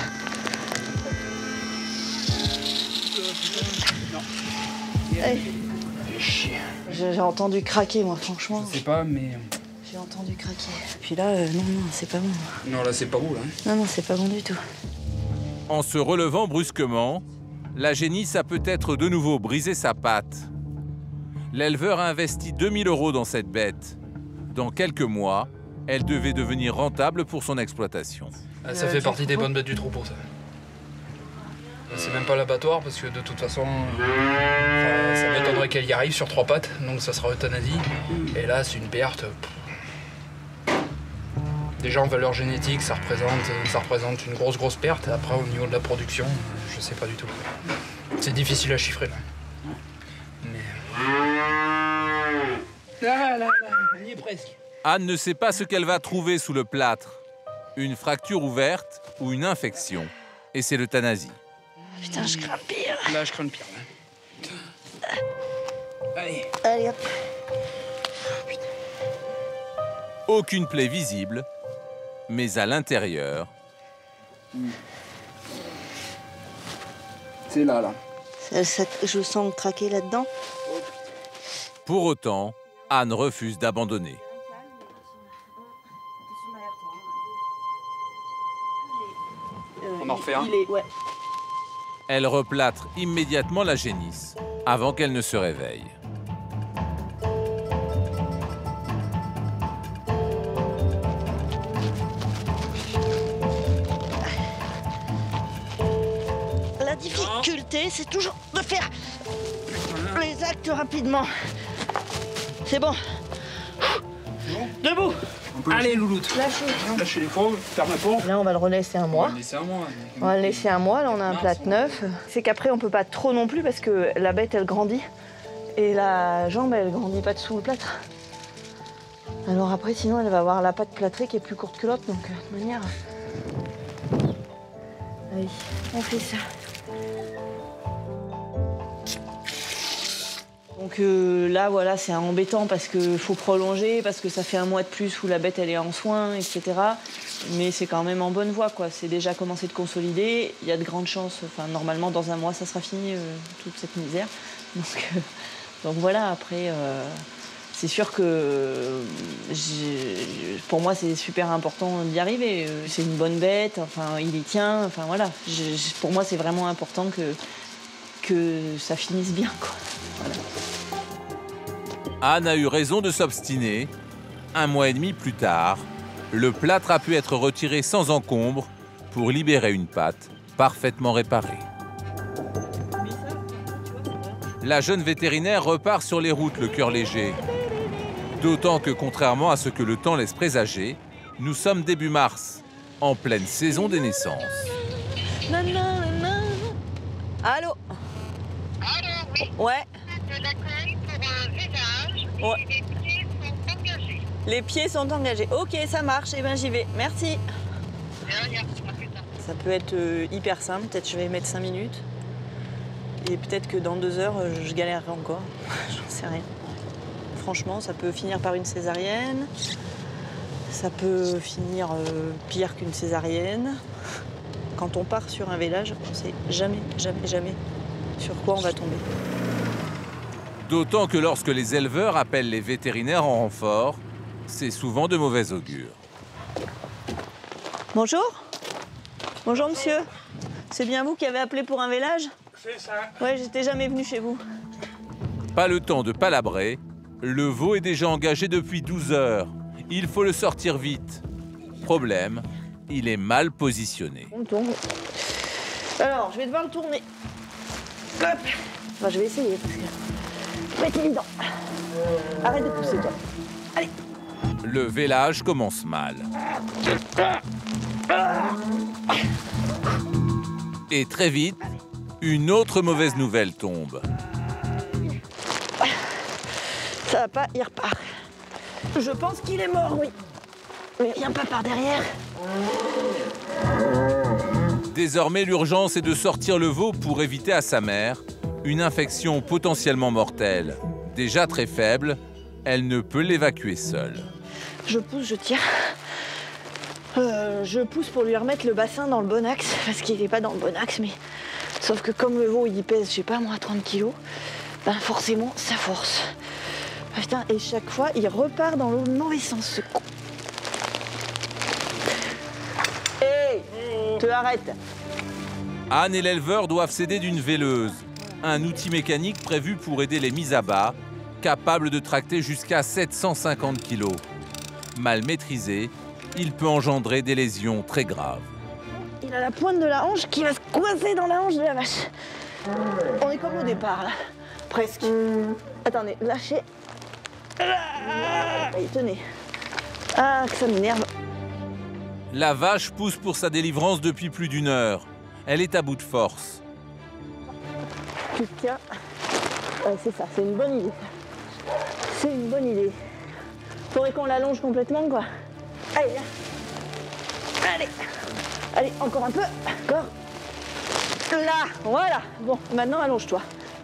J'ai entendu craquer, moi, franchement. Je sais pas, mais... J'ai entendu craquer. Puis là, non, c'est pas bon. Non, là, c'est pas beau, là. Non, c'est pas bon du tout. En se relevant brusquement, la génisse a peut-être de nouveau brisé sa patte. L'éleveur a investi 2000 € dans cette bête. Dans quelques mois, elle devait devenir rentable pour son exploitation. Ça fait partie des bonnes bêtes du troupeau, ça. C'est même pas l'abattoir, parce que de toute façon, ça m'étonnerait qu'elle y arrive sur 3 pattes, donc ça sera euthanasie. Et là, c'est une perte. Déjà en valeur génétique, ça représente une grosse perte. Après, au niveau de la production, je sais pas du tout. C'est difficile à chiffrer, là. Là, on y est presque. Anne ne sait pas ce qu'elle va trouver sous le plâtre. Une fracture ouverte ou une infection. Et c'est l'euthanasie. Putain, je crains pire. Là, je crains pire. Allez. Allez, hop. Aucune plaie visible, mais à l'intérieur... C'est là. Je sens craquer là-dedans. Pour autant, Anne refuse d'abandonner. On en refait un. Ouais. Elle replâtre immédiatement la génisse, avant qu'elle ne se réveille. La difficulté, c'est toujours de faire les actes rapidement. C'est bon. Debout. Allez, louloute. Lâchez les fauves, ferme la porte. Là, on va le relaisser un mois. On va le laisser un mois. On va le laisser un mois. Là, on a un plâtre neuf. C'est qu'après, on peut pas trop non plus parce que la bête, elle grandit. Et la jambe, elle grandit pas dessous le plâtre. Alors après, sinon, elle va avoir la patte plâtrée qui est plus courte que l'autre. Donc, de toute manière... Allez, on fait ça. Donc là, voilà, c'est embêtant parce qu'il faut prolonger, parce que ça fait un mois de plus où la bête, elle est en soins, etc. Mais c'est quand même en bonne voie, quoi. C'est déjà commencé de consolider. Il y a de grandes chances, enfin, normalement, dans un mois, ça sera fini, toute cette misère. Donc voilà, après, c'est sûr que pour moi, c'est super important d'y arriver. C'est une bonne bête, enfin, il y tient, enfin voilà. Pour moi, c'est vraiment important que ça finisse bien, quoi. Voilà. Anne a eu raison de s'obstiner. 1 mois et demi plus tard, le plâtre a pu être retiré sans encombre pour libérer une patte parfaitement réparée. La jeune vétérinaire repart sur les routes le cœur léger. D'autant que, contrairement à ce que le temps laisse présager, nous sommes début mars, en pleine saison des naissances. Allô? Allô, oui. Ouais. Je l'accueille pour un village et Ouais. les pieds sont engagés. Les pieds sont engagés. Ok, ça marche. Eh ben, j'y vais. Merci. Ça peut être hyper simple. Peut-être je vais mettre 5 minutes. Et peut-être que dans 2 heures, je galérerai encore. J'en sais rien. Franchement, ça peut finir par une césarienne. Ça peut finir pire qu'une césarienne. Quand on part sur un village, on ne sait jamais, jamais, jamais sur quoi on va tomber. D'autant que lorsque les éleveurs appellent les vétérinaires en renfort, c'est souvent de mauvais augure. Bonjour. Bonjour, monsieur. C'est bien vous qui avez appelé pour un village? C'est ça. Ouais, j'étais jamais venue chez vous. Pas le temps de palabrer, le veau est déjà engagé depuis 12 heures. Il faut le sortir vite. Problème, il est mal positionné. On tourne. Alors, je vais devoir le tourner. Hop. Enfin, je vais essayer parce que ça va être évident. Arrête de pousser, toi. Allez. Le vélage commence mal. Et très vite, une autre mauvaise nouvelle tombe. Ça va pas, il repart. Je pense qu'il est mort, oui. Mais viens pas par derrière. Désormais, l'urgence est de sortir le veau pour éviter à sa mère une infection potentiellement mortelle. Déjà très faible, elle ne peut l'évacuer seule. Je pousse, je tire. Je pousse pour lui remettre le bassin dans le bon axe, parce qu'il n'est pas dans le bon axe, mais... Sauf que comme le veau, il pèse, je sais pas moi, 30 kilos, ben forcément, ça force. Ah, putain, et chaque fois, il repart dans le mauvais sens, ce con. Hé, te arrête. Anne et l'éleveur doivent s'aider d'une véleuse, un outil mécanique prévu pour aider les mises à bas, capable de tracter jusqu'à 750 kg. Mal maîtrisé, il peut engendrer des lésions très graves. Il a la pointe de la hanche qui va se coincer dans la hanche de la vache. On est comme au départ, là. Presque. Attendez, lâchez. Allez, tenez. Ah, que ça m'énerve. La vache pousse pour sa délivrance depuis plus d'1 heure. Elle est à bout de force. Tu te tiens. Ouais, c'est ça, c'est une bonne idée. C'est une bonne idée. Faudrait qu'on l'allonge complètement, quoi. Allez, viens. Allez. Allez, encore un peu. Encore. Là, voilà. Bon, maintenant, allonge-toi.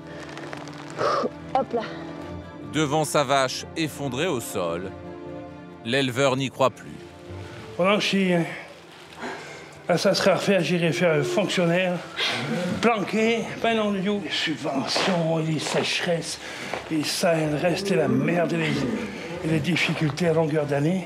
Hop là. Devant sa vache effondrée au sol, l'éleveur n'y croit plus. Pendant que je suis à ça serait refaire, j'irai faire un fonctionnaire, planqué, pas un du les subventions, les sécheresses, et ça, il reste la merde et les difficultés à longueur d'année.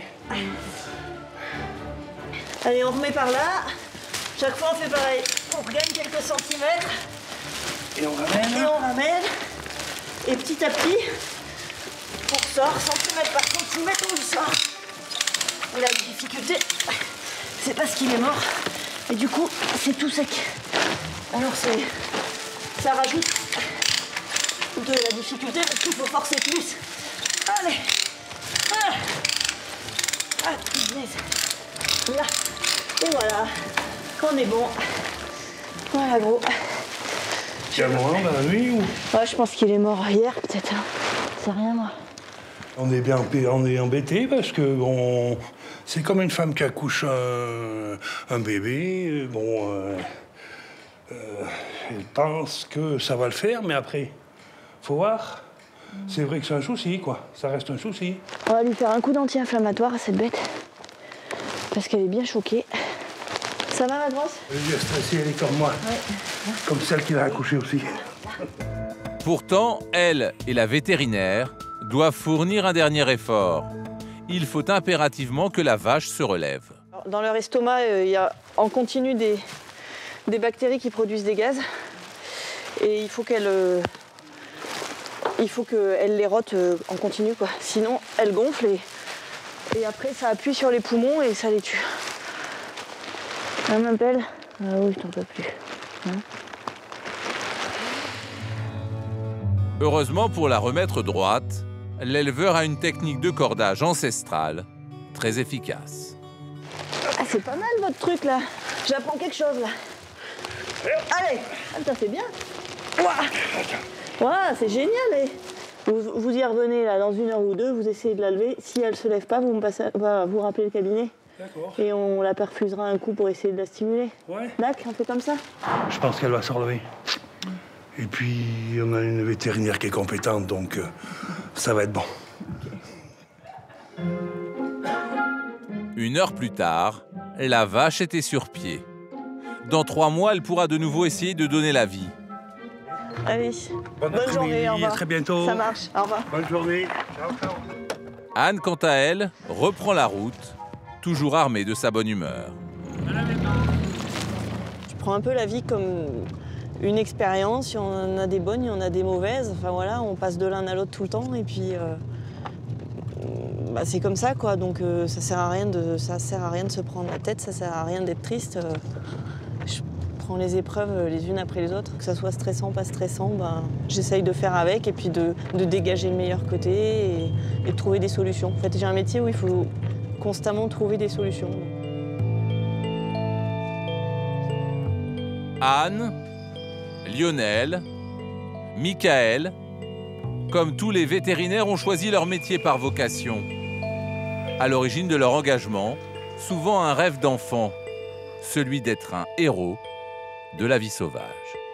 Allez, on remet par là. Chaque fois, on fait pareil. On regagne quelques centimètres. Et on ramène. Et on ramène. Et petit à petit, on ressort, centimètre par centimètre, on le sort. Et la difficulté, c'est parce qu'il est mort. Et du coup, c'est tout sec. Alors ça rajoute de la difficulté parce qu'il faut forcer plus. Allez. Ah, punaise. Là. Et voilà. On est bon. Voilà, gros. Il est mort dans la nuit ou? Ouais, je pense qu'il est mort hier, peut-être. Hein. C'est rien, moi. On est bien embêtés parce que bon, c'est comme une femme qui accouche un bébé. Bon, elle pense que ça va le faire, mais après, faut voir. C'est vrai que c'est un souci, quoi. Ça reste un souci. On va lui faire un coup d'anti-inflammatoire à cette bête. Parce qu'elle est bien choquée. Ça va, la grosse? Elle est bien stressée, elle est comme moi. Ouais. Comme celle qui l'a accouchée aussi. Pourtant, elle et la vétérinaire doivent fournir un dernier effort. Il faut impérativement que la vache se relève. Dans leur estomac, il y a en continu des bactéries qui produisent des gaz. Et il faut qu'elle les rote en continu, quoi. Sinon, elles gonflent et après, ça appuie sur les poumons et ça les tue. Elle m'appelle. Ah oui, je t'en peux plus. Hein? Heureusement, pour la remettre droite, l'éleveur a une technique de cordage ancestrale très efficace. Ah, c'est pas mal votre truc là. J'apprends quelque chose là. Allez, ça fait bien. Ouah, c'est génial. Vous y revenez là dans 1 heure ou 2, vous essayez de la lever. Si elle se lève pas, vous rappelez le cabinet. D'accord. Et on la perfusera un coup pour essayer de la stimuler. Ouais. D'accord, on fait comme ça. Je pense qu'elle va se relever. Et puis, on a une vétérinaire qui est compétente, donc ça va être bon. 1 heure plus tard, la vache était sur pied. Dans 3 mois, elle pourra de nouveau essayer de donner la vie. Allez, bonne journée, au revoir. À très bientôt. Ça marche, au revoir. Bonne journée. Ciao, ciao. Anne, quant à elle, reprend la route, toujours armée de sa bonne humeur. Je prends un peu la vie comme une expérience. Il y en a des bonnes, il y en a des mauvaises. Enfin voilà, on passe de l'un à l'autre tout le temps et puis c'est comme ça, quoi. Donc ça sert à rien de se prendre la tête, ça sert à rien d'être triste. Je prends les épreuves les unes après les autres, que ça soit stressant, pas stressant, j'essaye de faire avec et puis de dégager le meilleur côté et de trouver des solutions. En fait, j'ai un métier où il faut constamment trouver des solutions. Anne, Lionel, Michael, comme tous les vétérinaires, ont choisi leur métier par vocation. À l'origine de leur engagement, souvent un rêve d'enfant, celui d'être un héros de la vie sauvage.